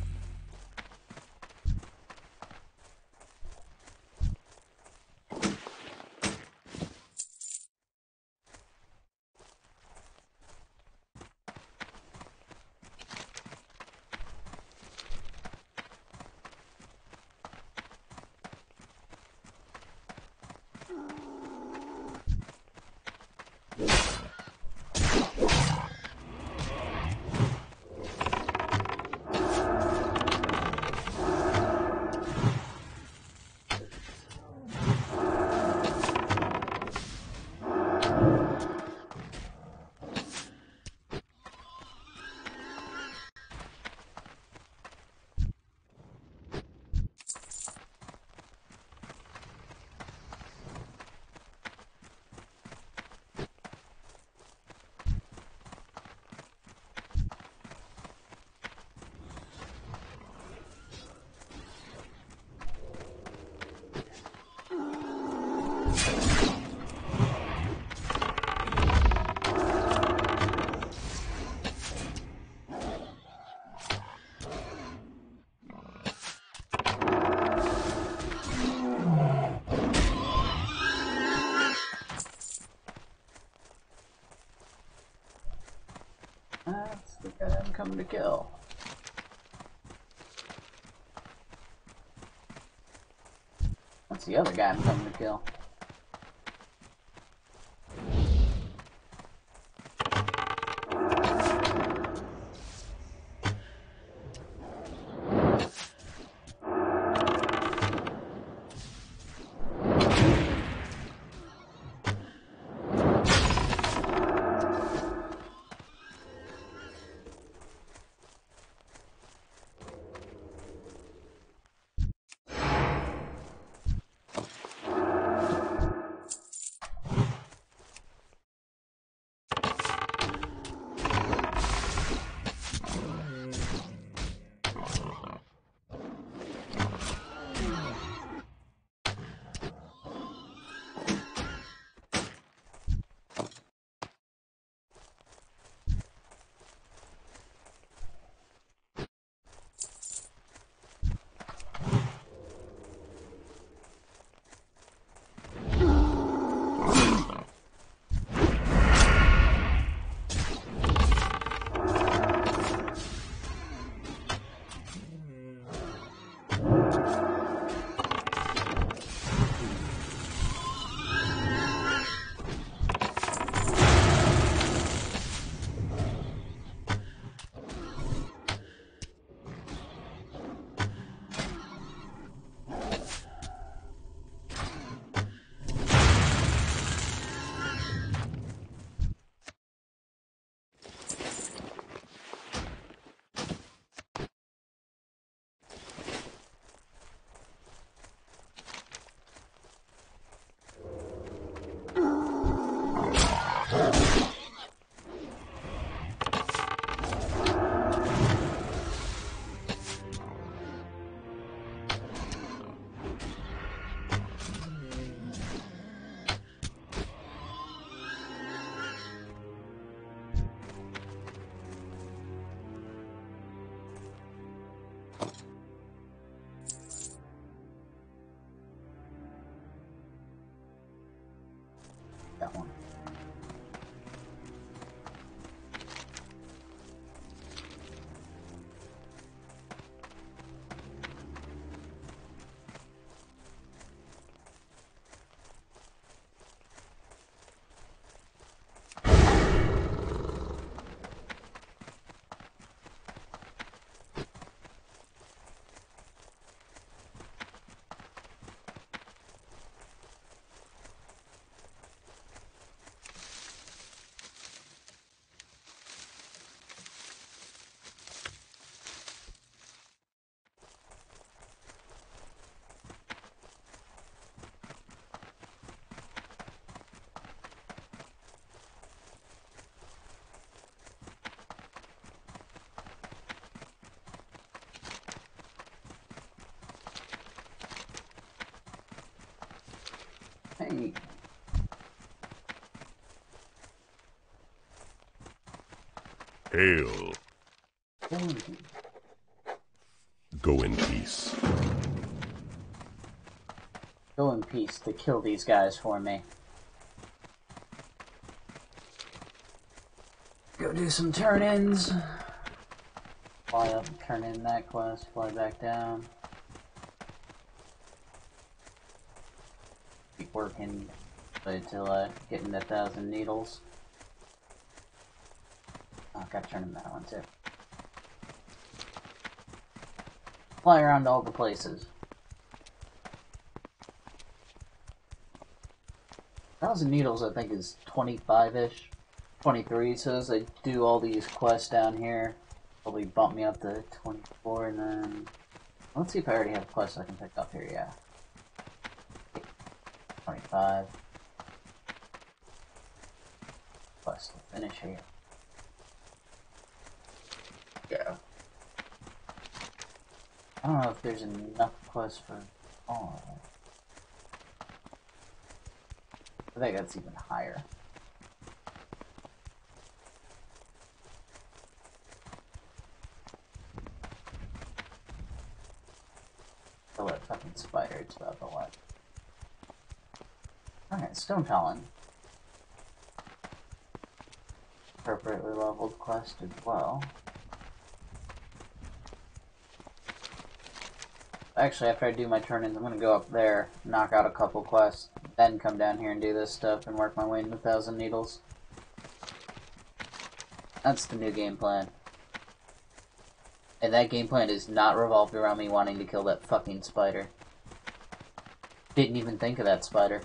S1: That's the guy I'm coming to kill. That's the other guy I'm coming to kill. that one. Hey.
S3: Hail.
S1: Thank you.
S3: Go in peace.
S6: Go in peace to kill these guys for me.
S1: Go do some turn-ins.
S6: Fly up, turn in that quest, fly back down. Keep working until I get in 1,000 needles. Oh, gotta turn in that one too. Fly around to all the places. 1,000 needles, I think, is 25-ish. 23, so as I do all these quests down here, probably bump me up to 24, and then... Let's see if I already have quests I can pick up here, yeah. 25. Quest to finish here. Yeah. I don't know if there's enough quests for all of it. I think that's even higher. Kill that fucking spider, it's about the life. Alright, Stone Talon. Appropriately leveled quest as well. Actually, after I do my turn-ins, I'm gonna go up there, knock out a couple quests, then come down here and do this stuff and work my way into 1,000 needles. That's the new game plan. And that game plan is not revolved around me wanting to kill that fucking spider. Didn't even think of that spider.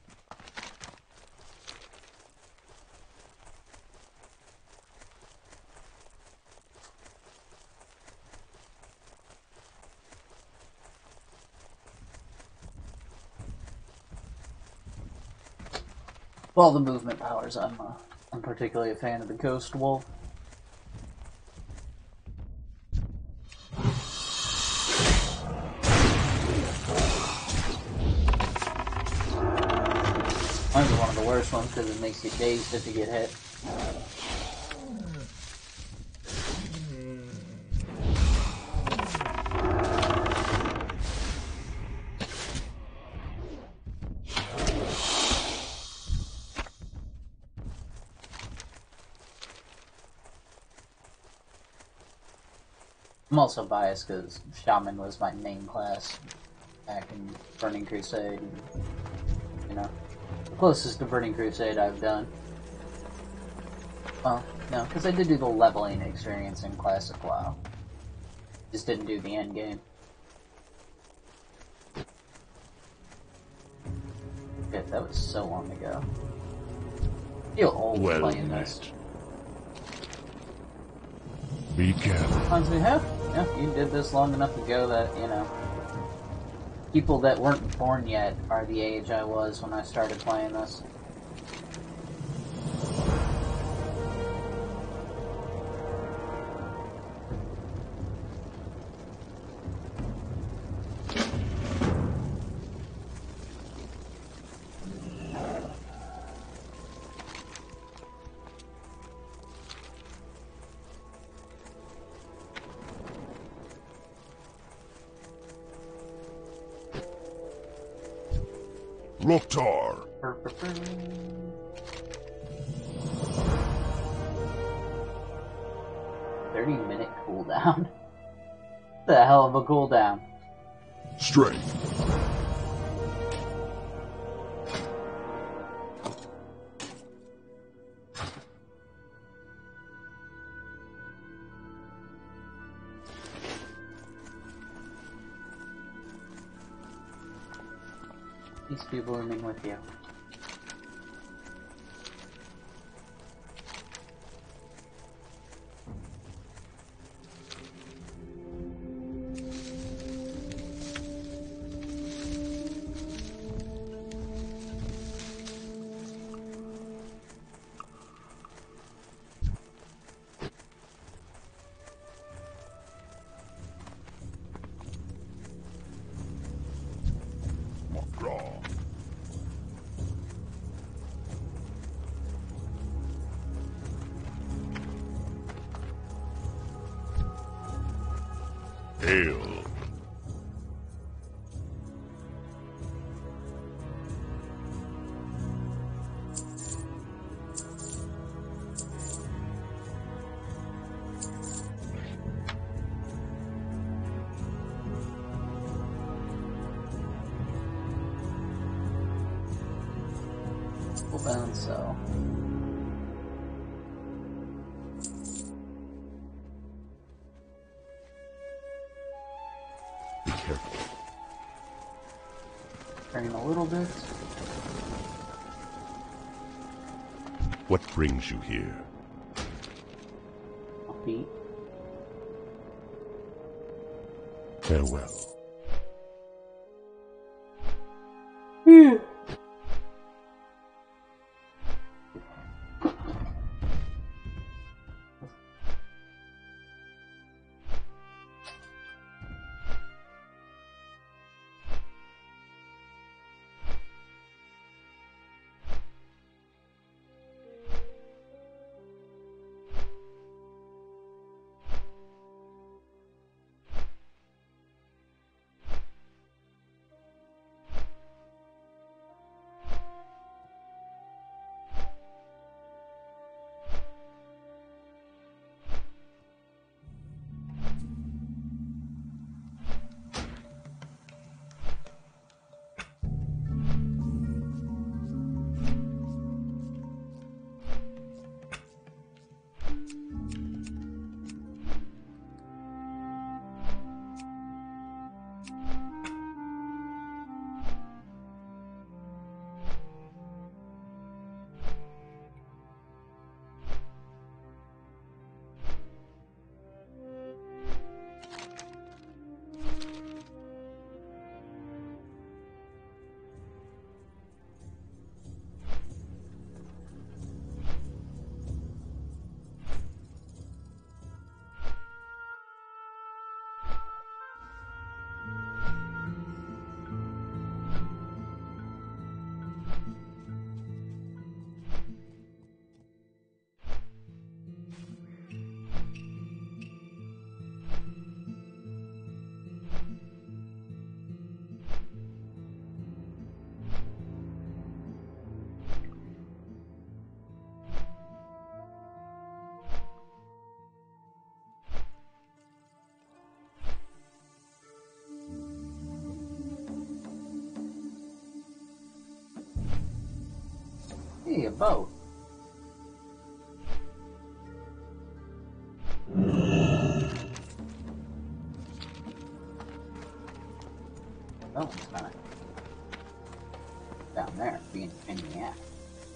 S6: Well, the movement powers, I'm particularly a fan of the Ghost Wolf. Mine's one of the worst ones because it makes you dazed if you get hit. I'm also biased because Shaman was my main class back in Burning Crusade. And, you know, the closest to Burning Crusade I've done. Well, no, because I did do the leveling experience in Classic WoW. Just didn't do the end game. Shit, that was so long ago. I feel old
S3: Well
S1: playing
S3: met.
S1: this.
S3: Be careful.
S1: Times we have. Yeah, you did this long enough ago that, you know, people that weren't born yet are the age I was when I started playing this.
S3: Loktar.
S1: Brr, brr, brr.
S6: 30-minute cooldown. The hell of a cooldown.
S3: Straight.
S6: These people rooming with you.
S3: Hail.
S6: Cooldown, so.
S3: Be careful.
S6: Turning a little bit.
S3: What brings you here?
S6: Beat.
S3: Farewell.
S6: Hey, a boat. Oh, it's not down there, being a pain in the ass.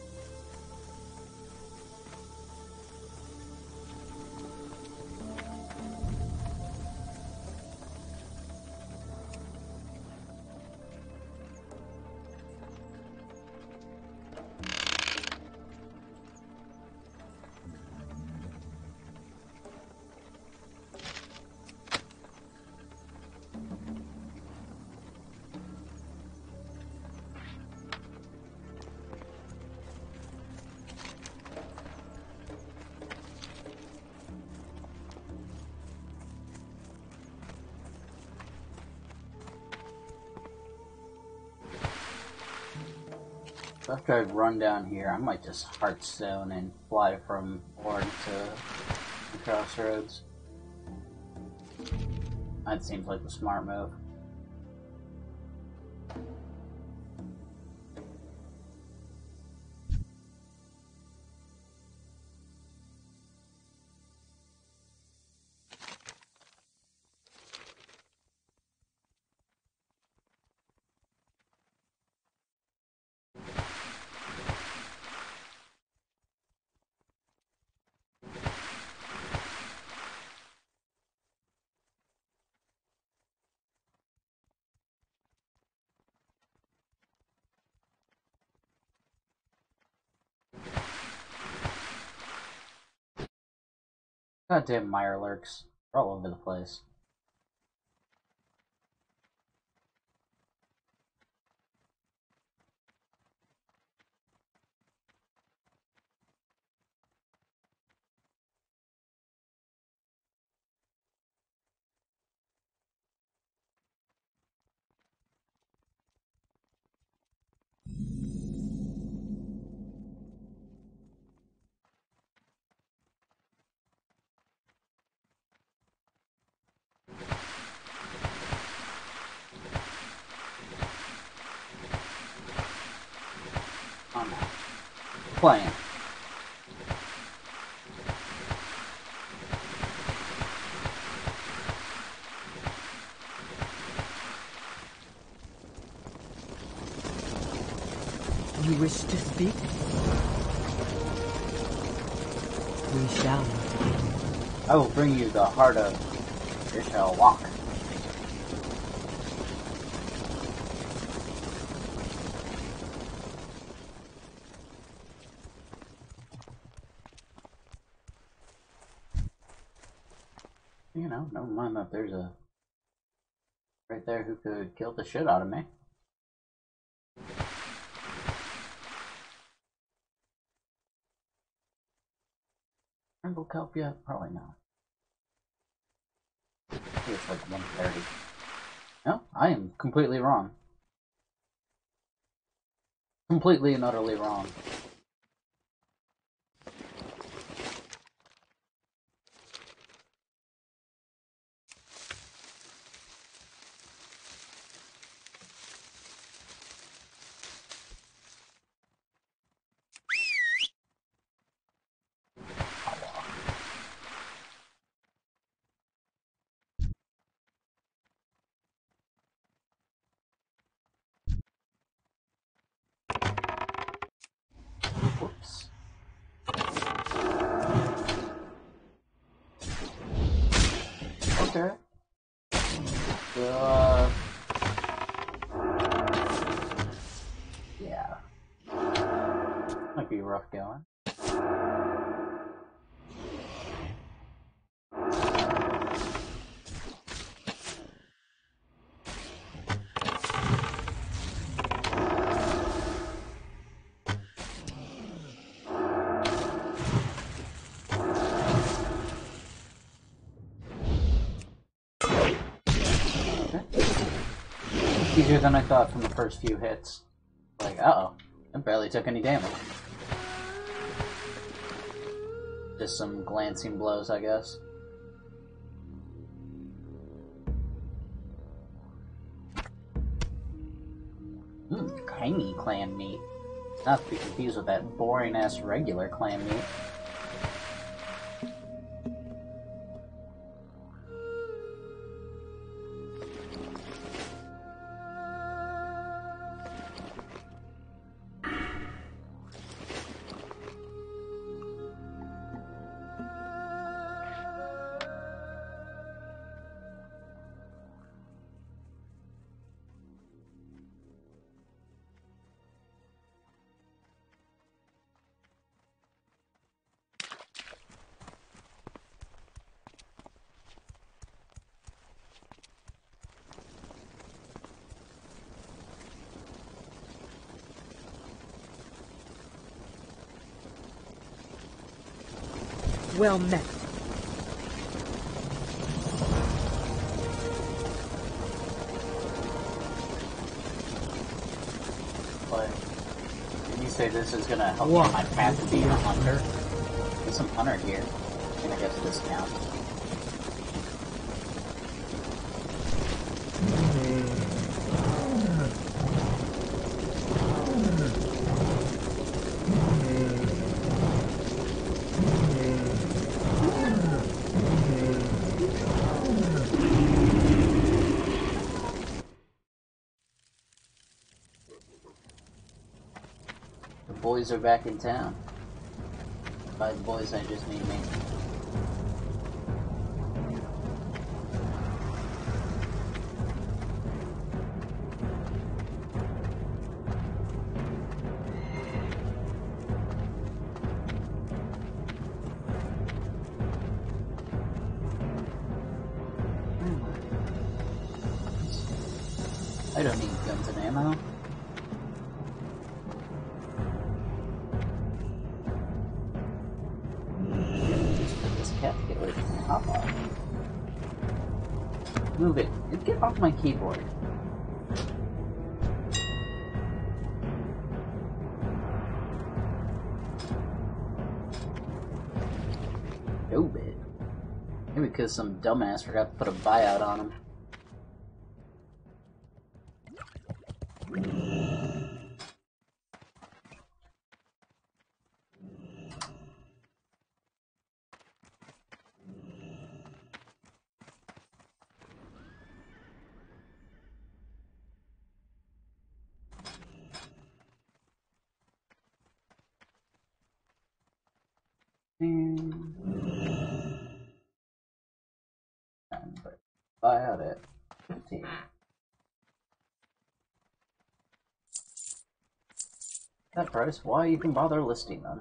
S6: After I run down here, I might just Hearthstone and fly from Orn to crossroads. That seems like the smart move. Goddamn Mirelurks. They're all over the place. I'm not playing.
S2: You wish to speak? We shall meet again.
S6: I will bring you the heart of Ishal Walk. You know, never mind that there's a right there who could kill the shit out of me. Rainbow Kelp yet? Probably not. I think it's like 130. No, I am completely wrong. Completely and utterly wrong. Whoops. Okay. Yeah. Might be rough going. Easier than I thought from the first few hits. Like, uh-oh, I barely took any damage. Just some glancing blows, I guess. Creamy clam meat. Not to be confused with that boring-ass regular clam meat.
S2: Well met.
S6: But did you say this is gonna help me on my path to being a hunter? There's some hunter here. Can I get a discount? The boys are back in town. By the boys, I just mean me. I don't need guns and ammo. Just put this cat to get away from my hotbar. Move it. Get off my keyboard. No bit. Maybe because some dumbass forgot to put a buyout on him. And buy out at 15. That price? Why even bother listing them?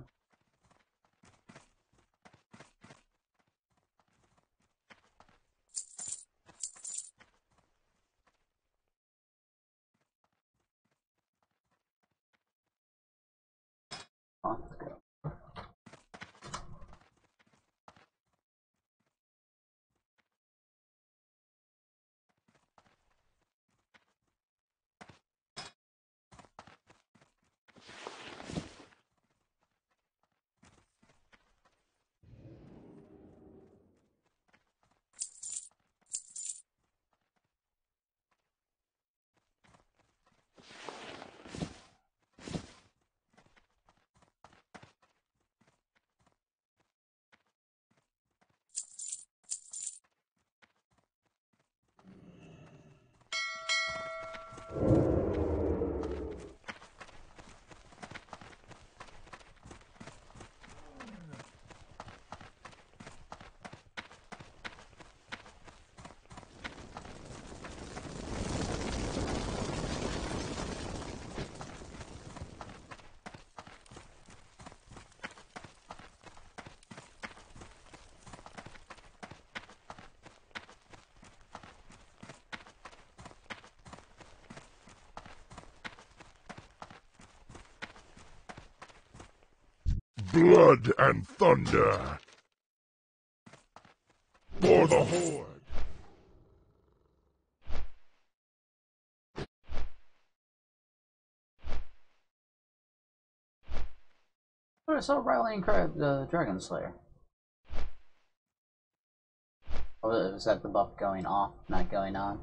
S6: Let's go.
S3: Blood and thunder! For the Horde!
S6: I saw rallying cry the Dragon Slayer. Oh, was that the buff going off, not going on?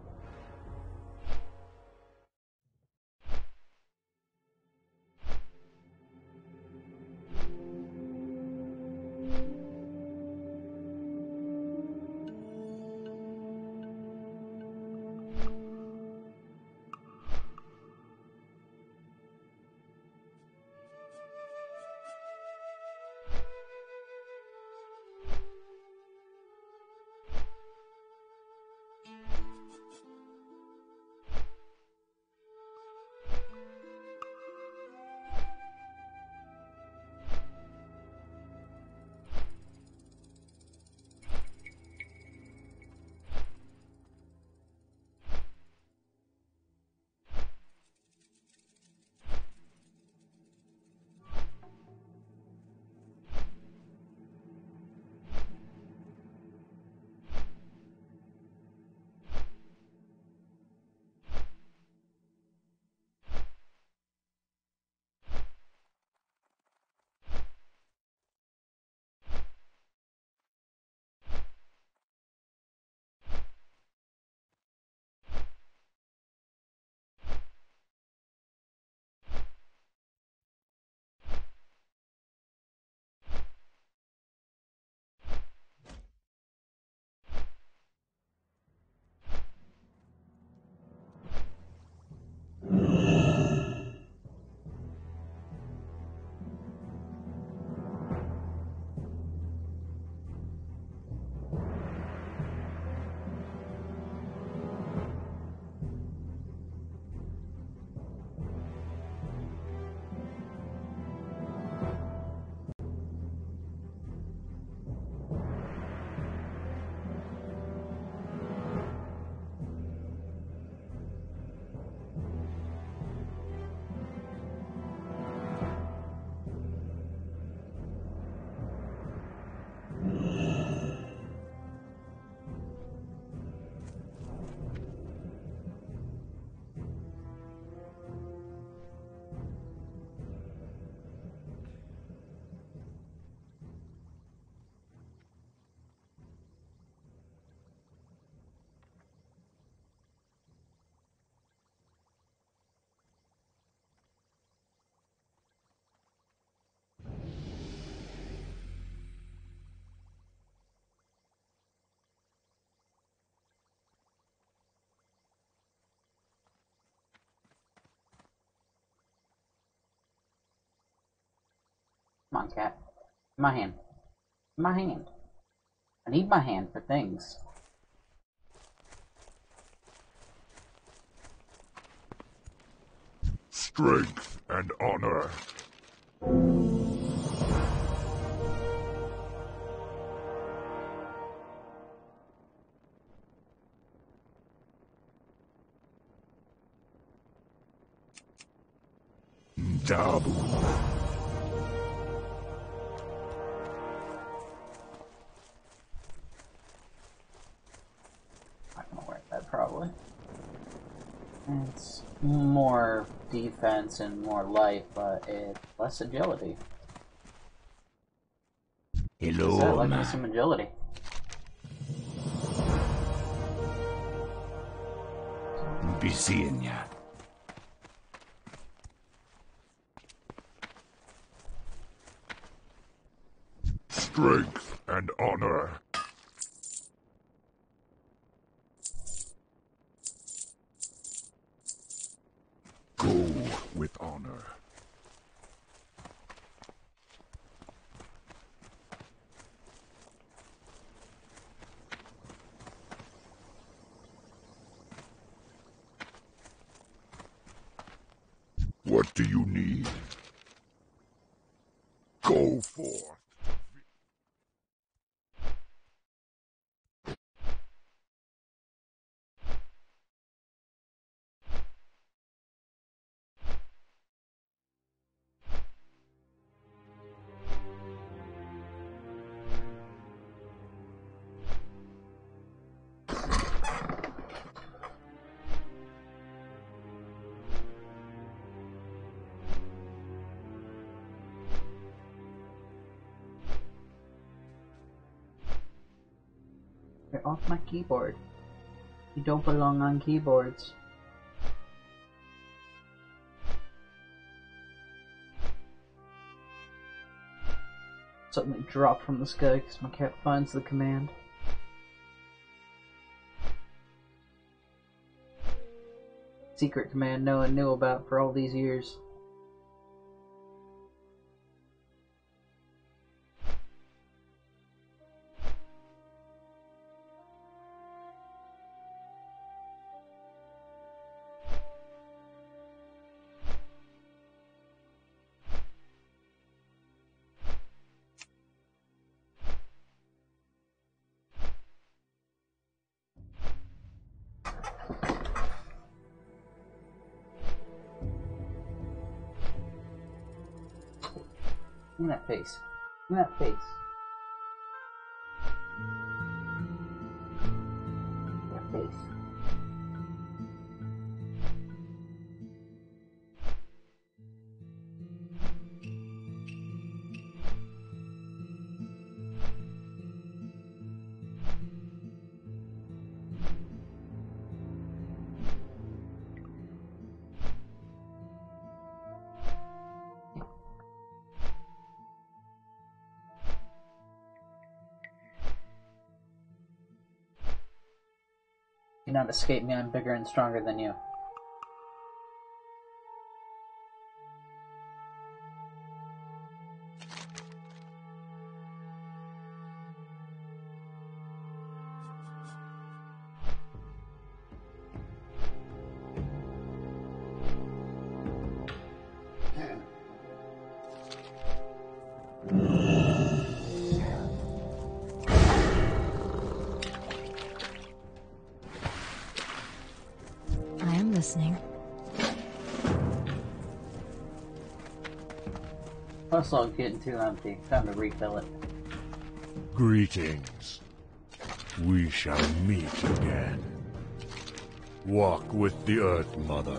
S6: on, cat. My hand. My hand. I need my hand for things.
S3: Strength and honor. Dabu.
S6: I'm gonna wear that probably. It's more defense and more life, but it's less agility.
S3: Hello,
S6: So I'd like me some agility.
S3: Be seeing ya. Strength and honor. Go with honor. What do you need? Go forth.
S1: You're off my keyboard. You don't belong on keyboards. Suddenly drop from the sky because my cat finds the command. Secret command no one knew about for all these years.
S6: Look at that face. Look at that face. That face. You cannot escape me, I'm bigger and stronger than you.
S7: I am listening.
S6: Plus log's getting too empty. Time to refill it.
S3: Greetings. We shall meet again. Walk with the Earth Mother.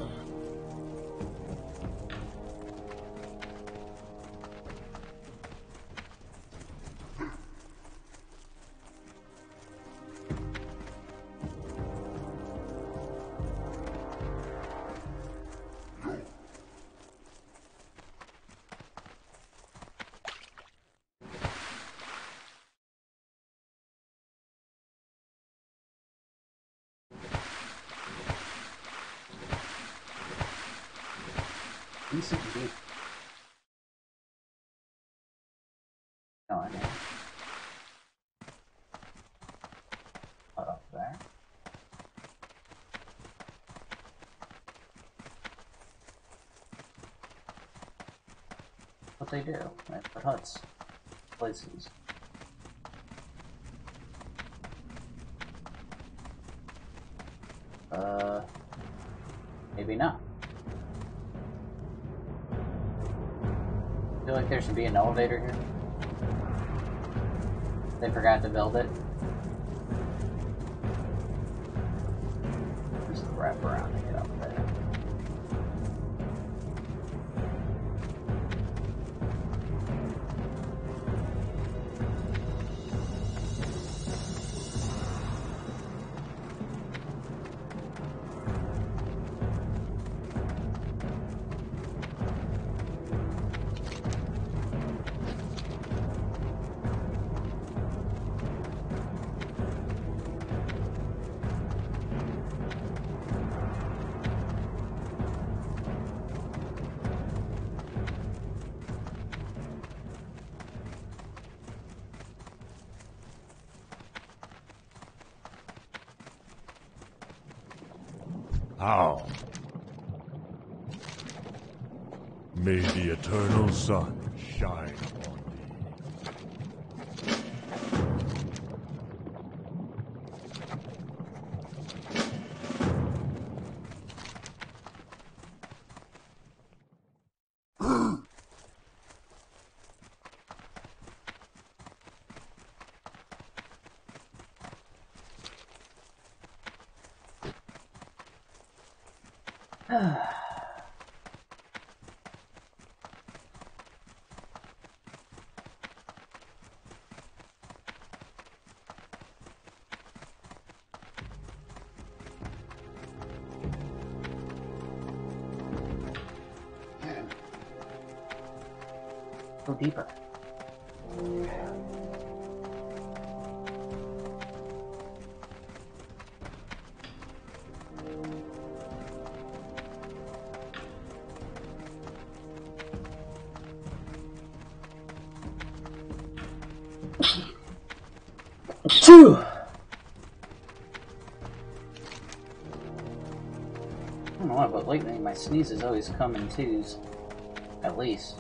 S6: what they do. They put huts, places. Maybe not. I feel like there should be an elevator here. They forgot to build it. Just wrap around to get up there.
S3: How? May the eternal sun shine upon thee. Go deeper. Phew! I don't know why, but lately my sneezes always come in twos. At least.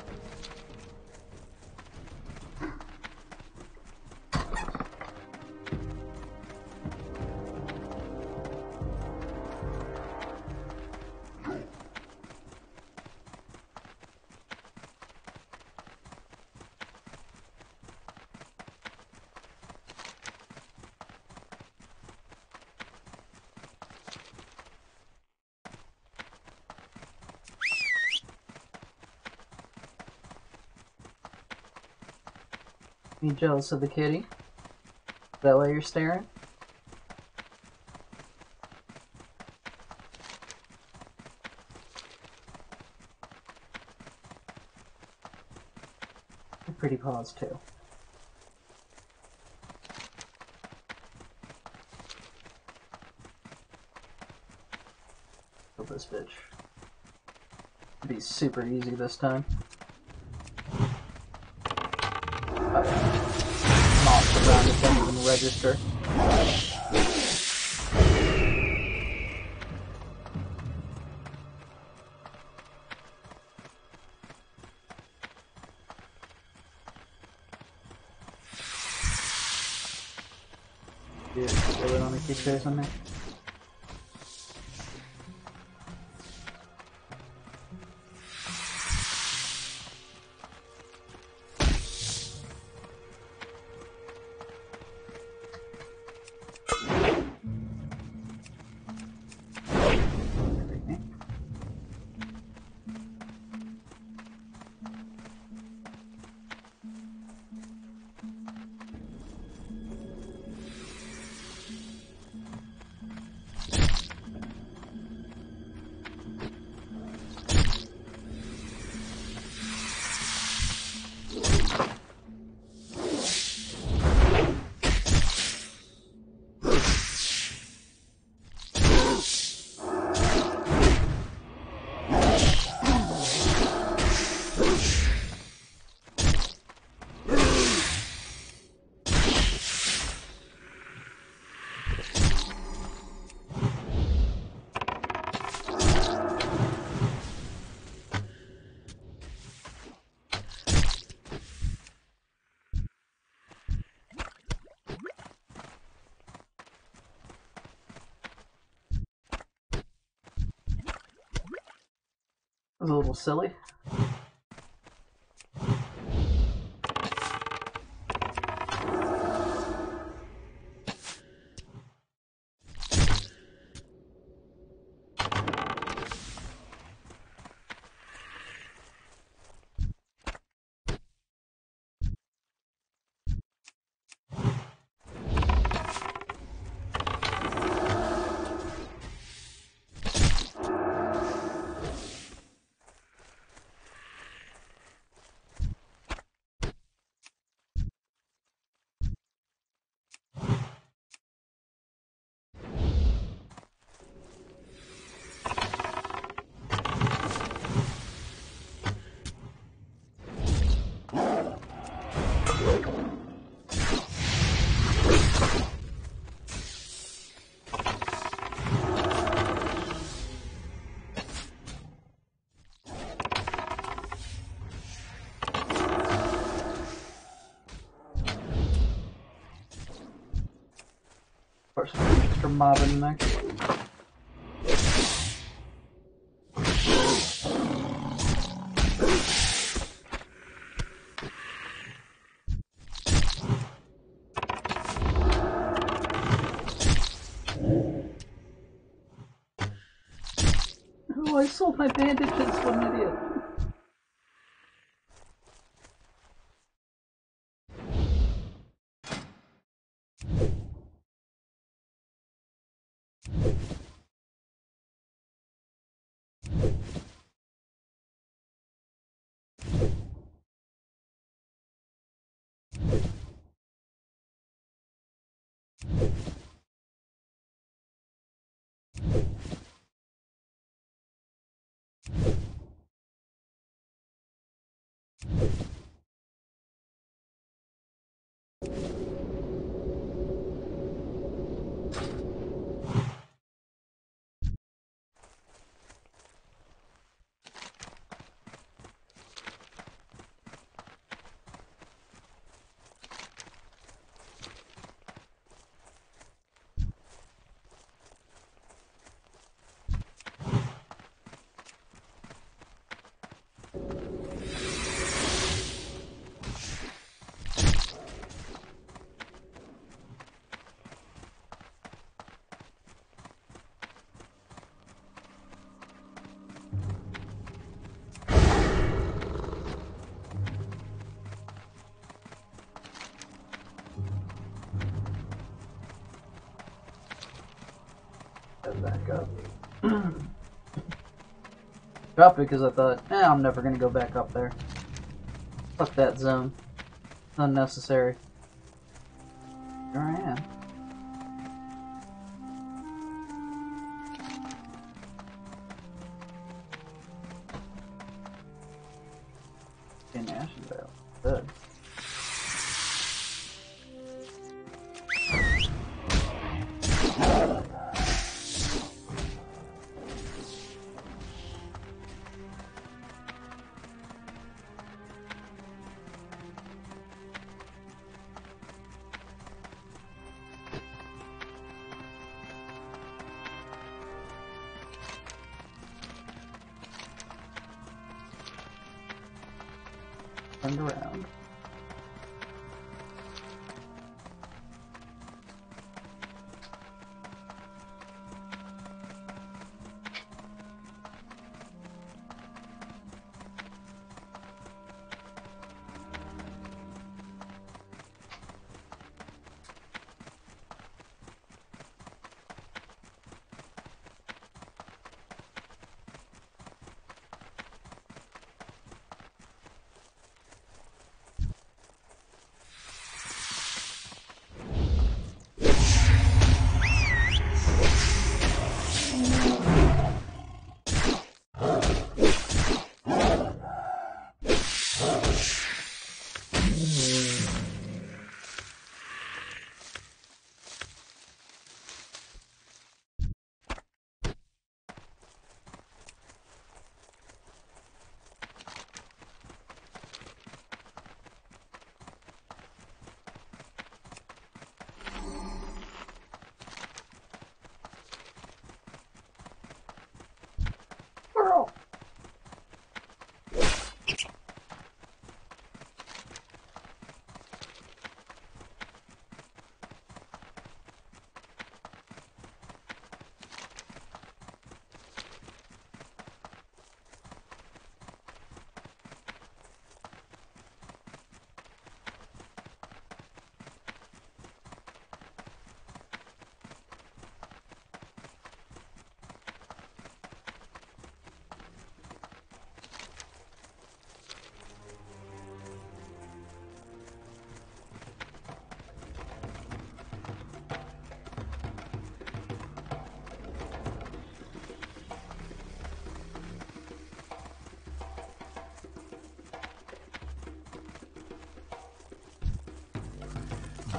S3: You jealous of the kitty? Is that why you're staring? They're pretty paws too. Kill this bitch. It'll be super easy this time. Monster around it doesn't even register. Dude, really want to keep chasing me?
S1: was a little silly. Of course, an extra mob in there. Oh, I sold my bandages, what an idiot. Back up. Dropped it because I thought, I'm never gonna go back up there. Fuck that zone. Unnecessary. Here I am. In Ashenvale. Good. Turned around.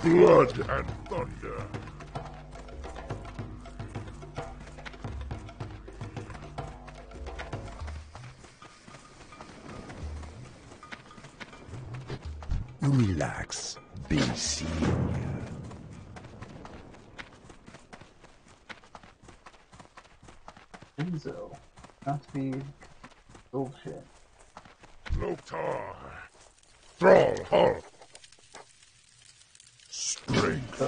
S3: Blood and thunder. Relax, BC.
S1: Enzo. Not to be bullshit.
S3: Loktar. Thrall Hulk. Strength.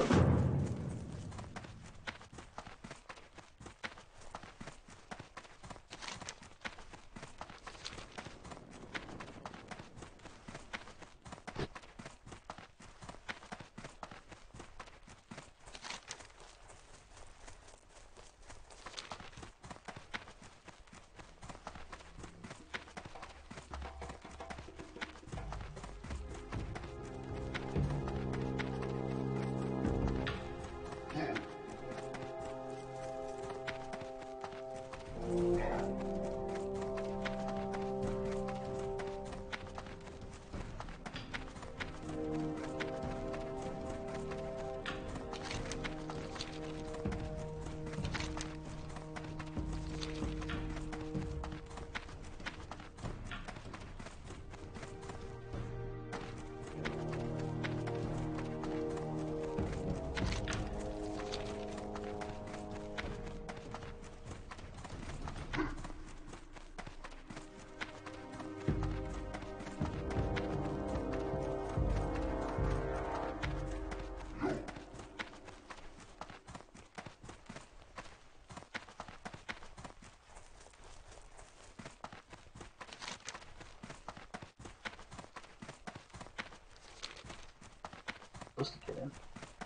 S1: Supposed to get in.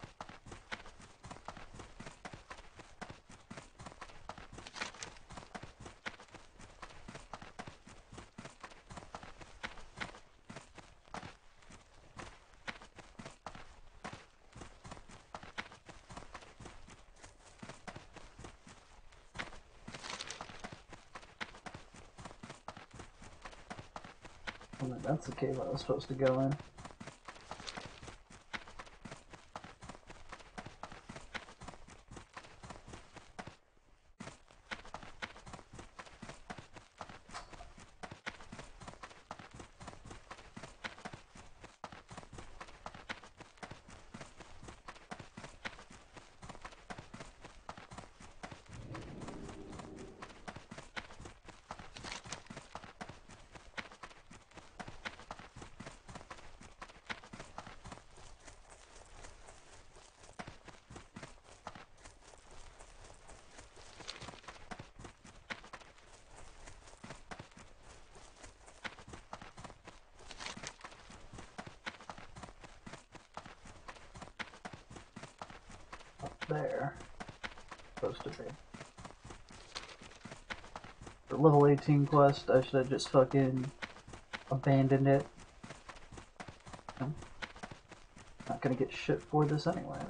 S1: Oh, that's the cave I was supposed to go in. There. Supposed to be. For level 18 quest, I should have just fucking abandoned it. I'm not gonna get shit for this anyways.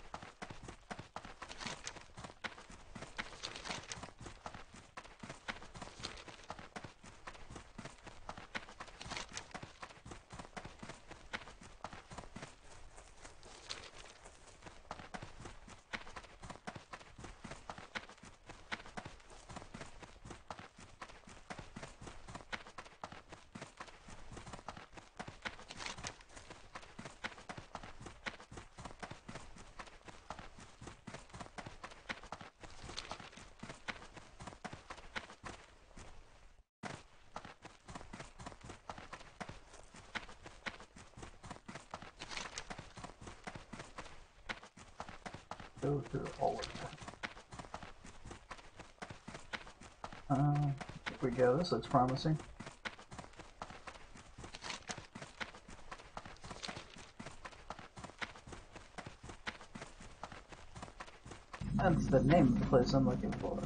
S1: Go through all of that. Here we go. This looks promising. That's the name of the place I'm looking for.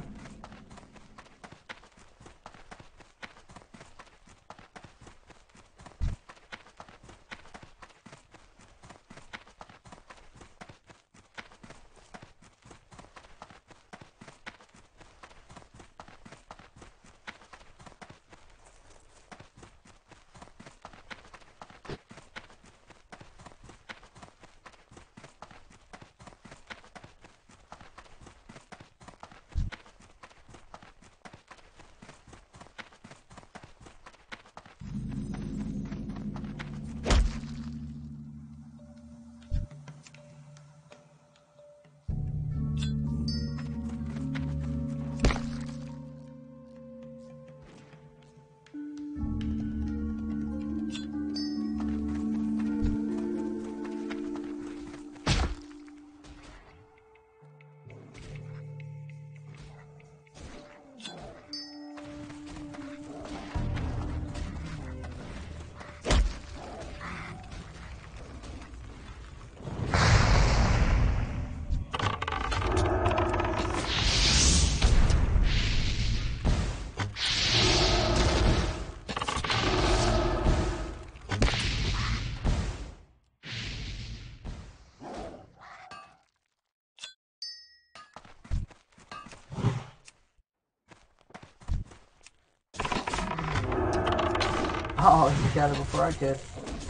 S1: Oh, you got it before I could.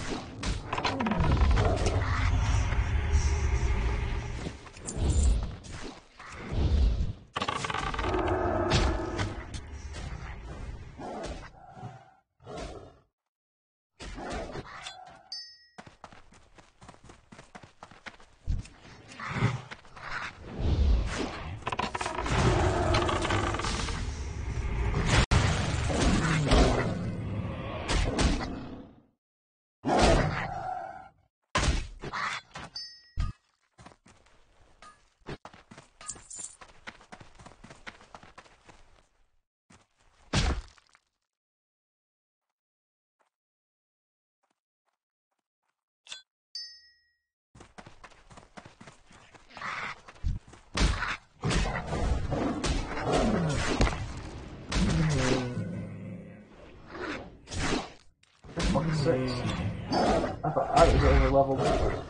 S1: Six. I thought I was over leveled.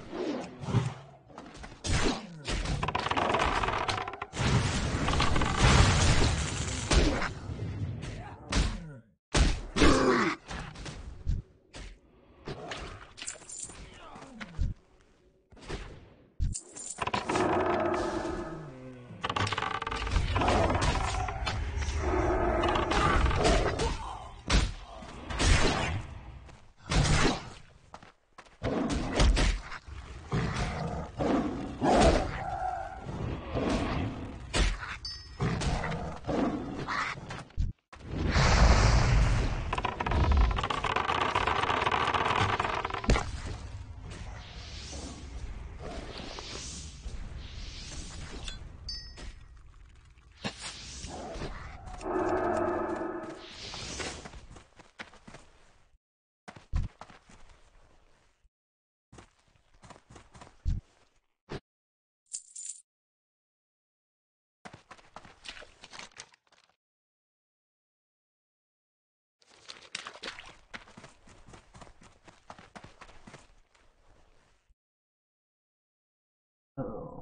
S1: Oh.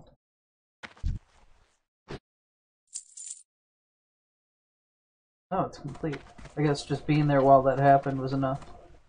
S1: Oh, it's complete. I guess just being there while that happened was enough.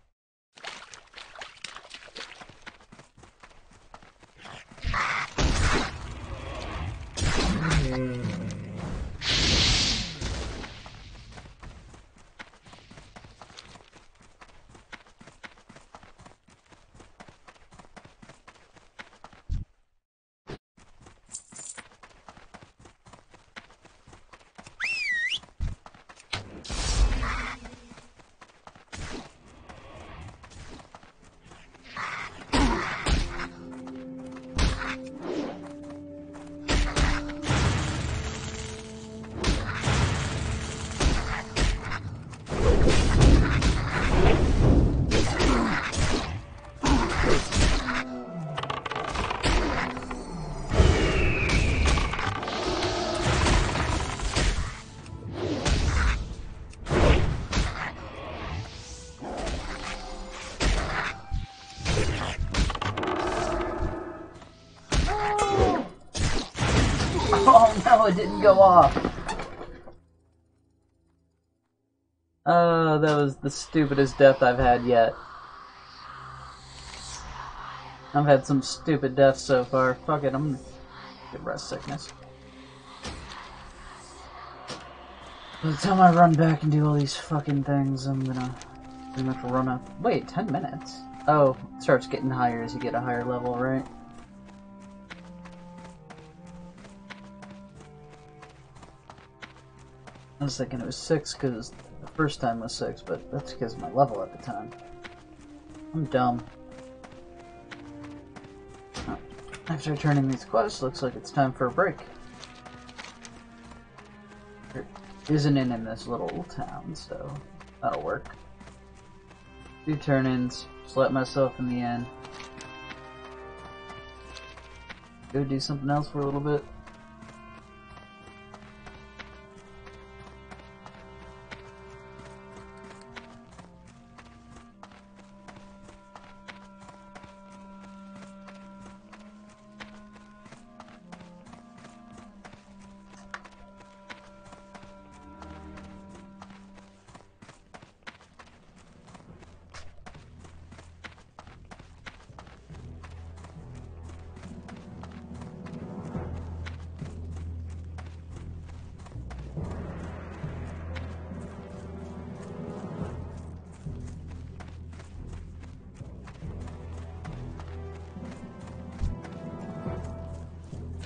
S1: Oh no, it didn't go off. Oh, that was the stupidest death I've had yet. I've had some stupid deaths so far. Fuck it, I'm gonna get rest sickness. By the time I run back and do all these fucking things, I'm gonna pretty much run up. Wait, 10 minutes? Oh, it starts getting higher as you get a higher level, right? I was thinking it was 6 because the first time was 6, but that's because of my level at the time. I'm dumb. Oh. After turning these quests, looks like it's time for a break. There isn't in this little town, so that'll work. 2 turn-ins, just let myself in the end. Go do something else for a little bit.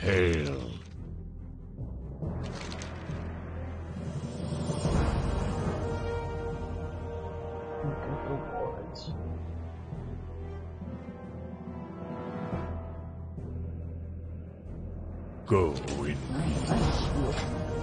S3: Hail.
S1: Good rewards.
S3: Go in
S1: Nice.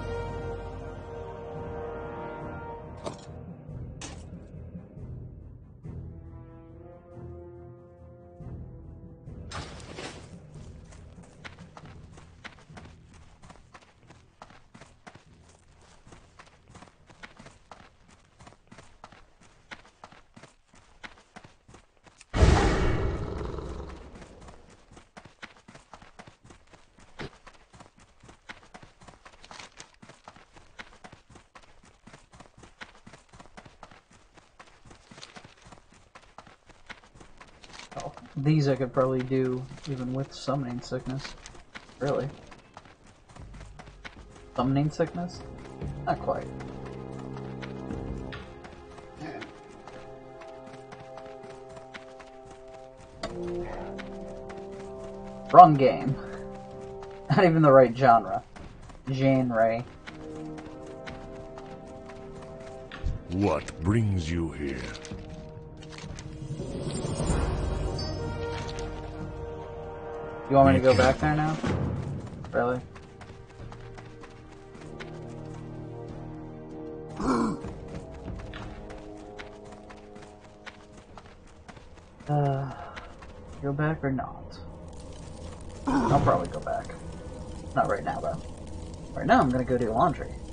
S1: Oh, these I could probably do even with summoning sickness. Really? Summoning sickness? Not quite. Wrong game. Not even the right genre. Genre.
S3: What brings you here?
S1: You want me to
S3: Be
S1: go back there now? Really? Go back or not? I'll probably go back. Not right now, though. Right now, I'm gonna go do laundry.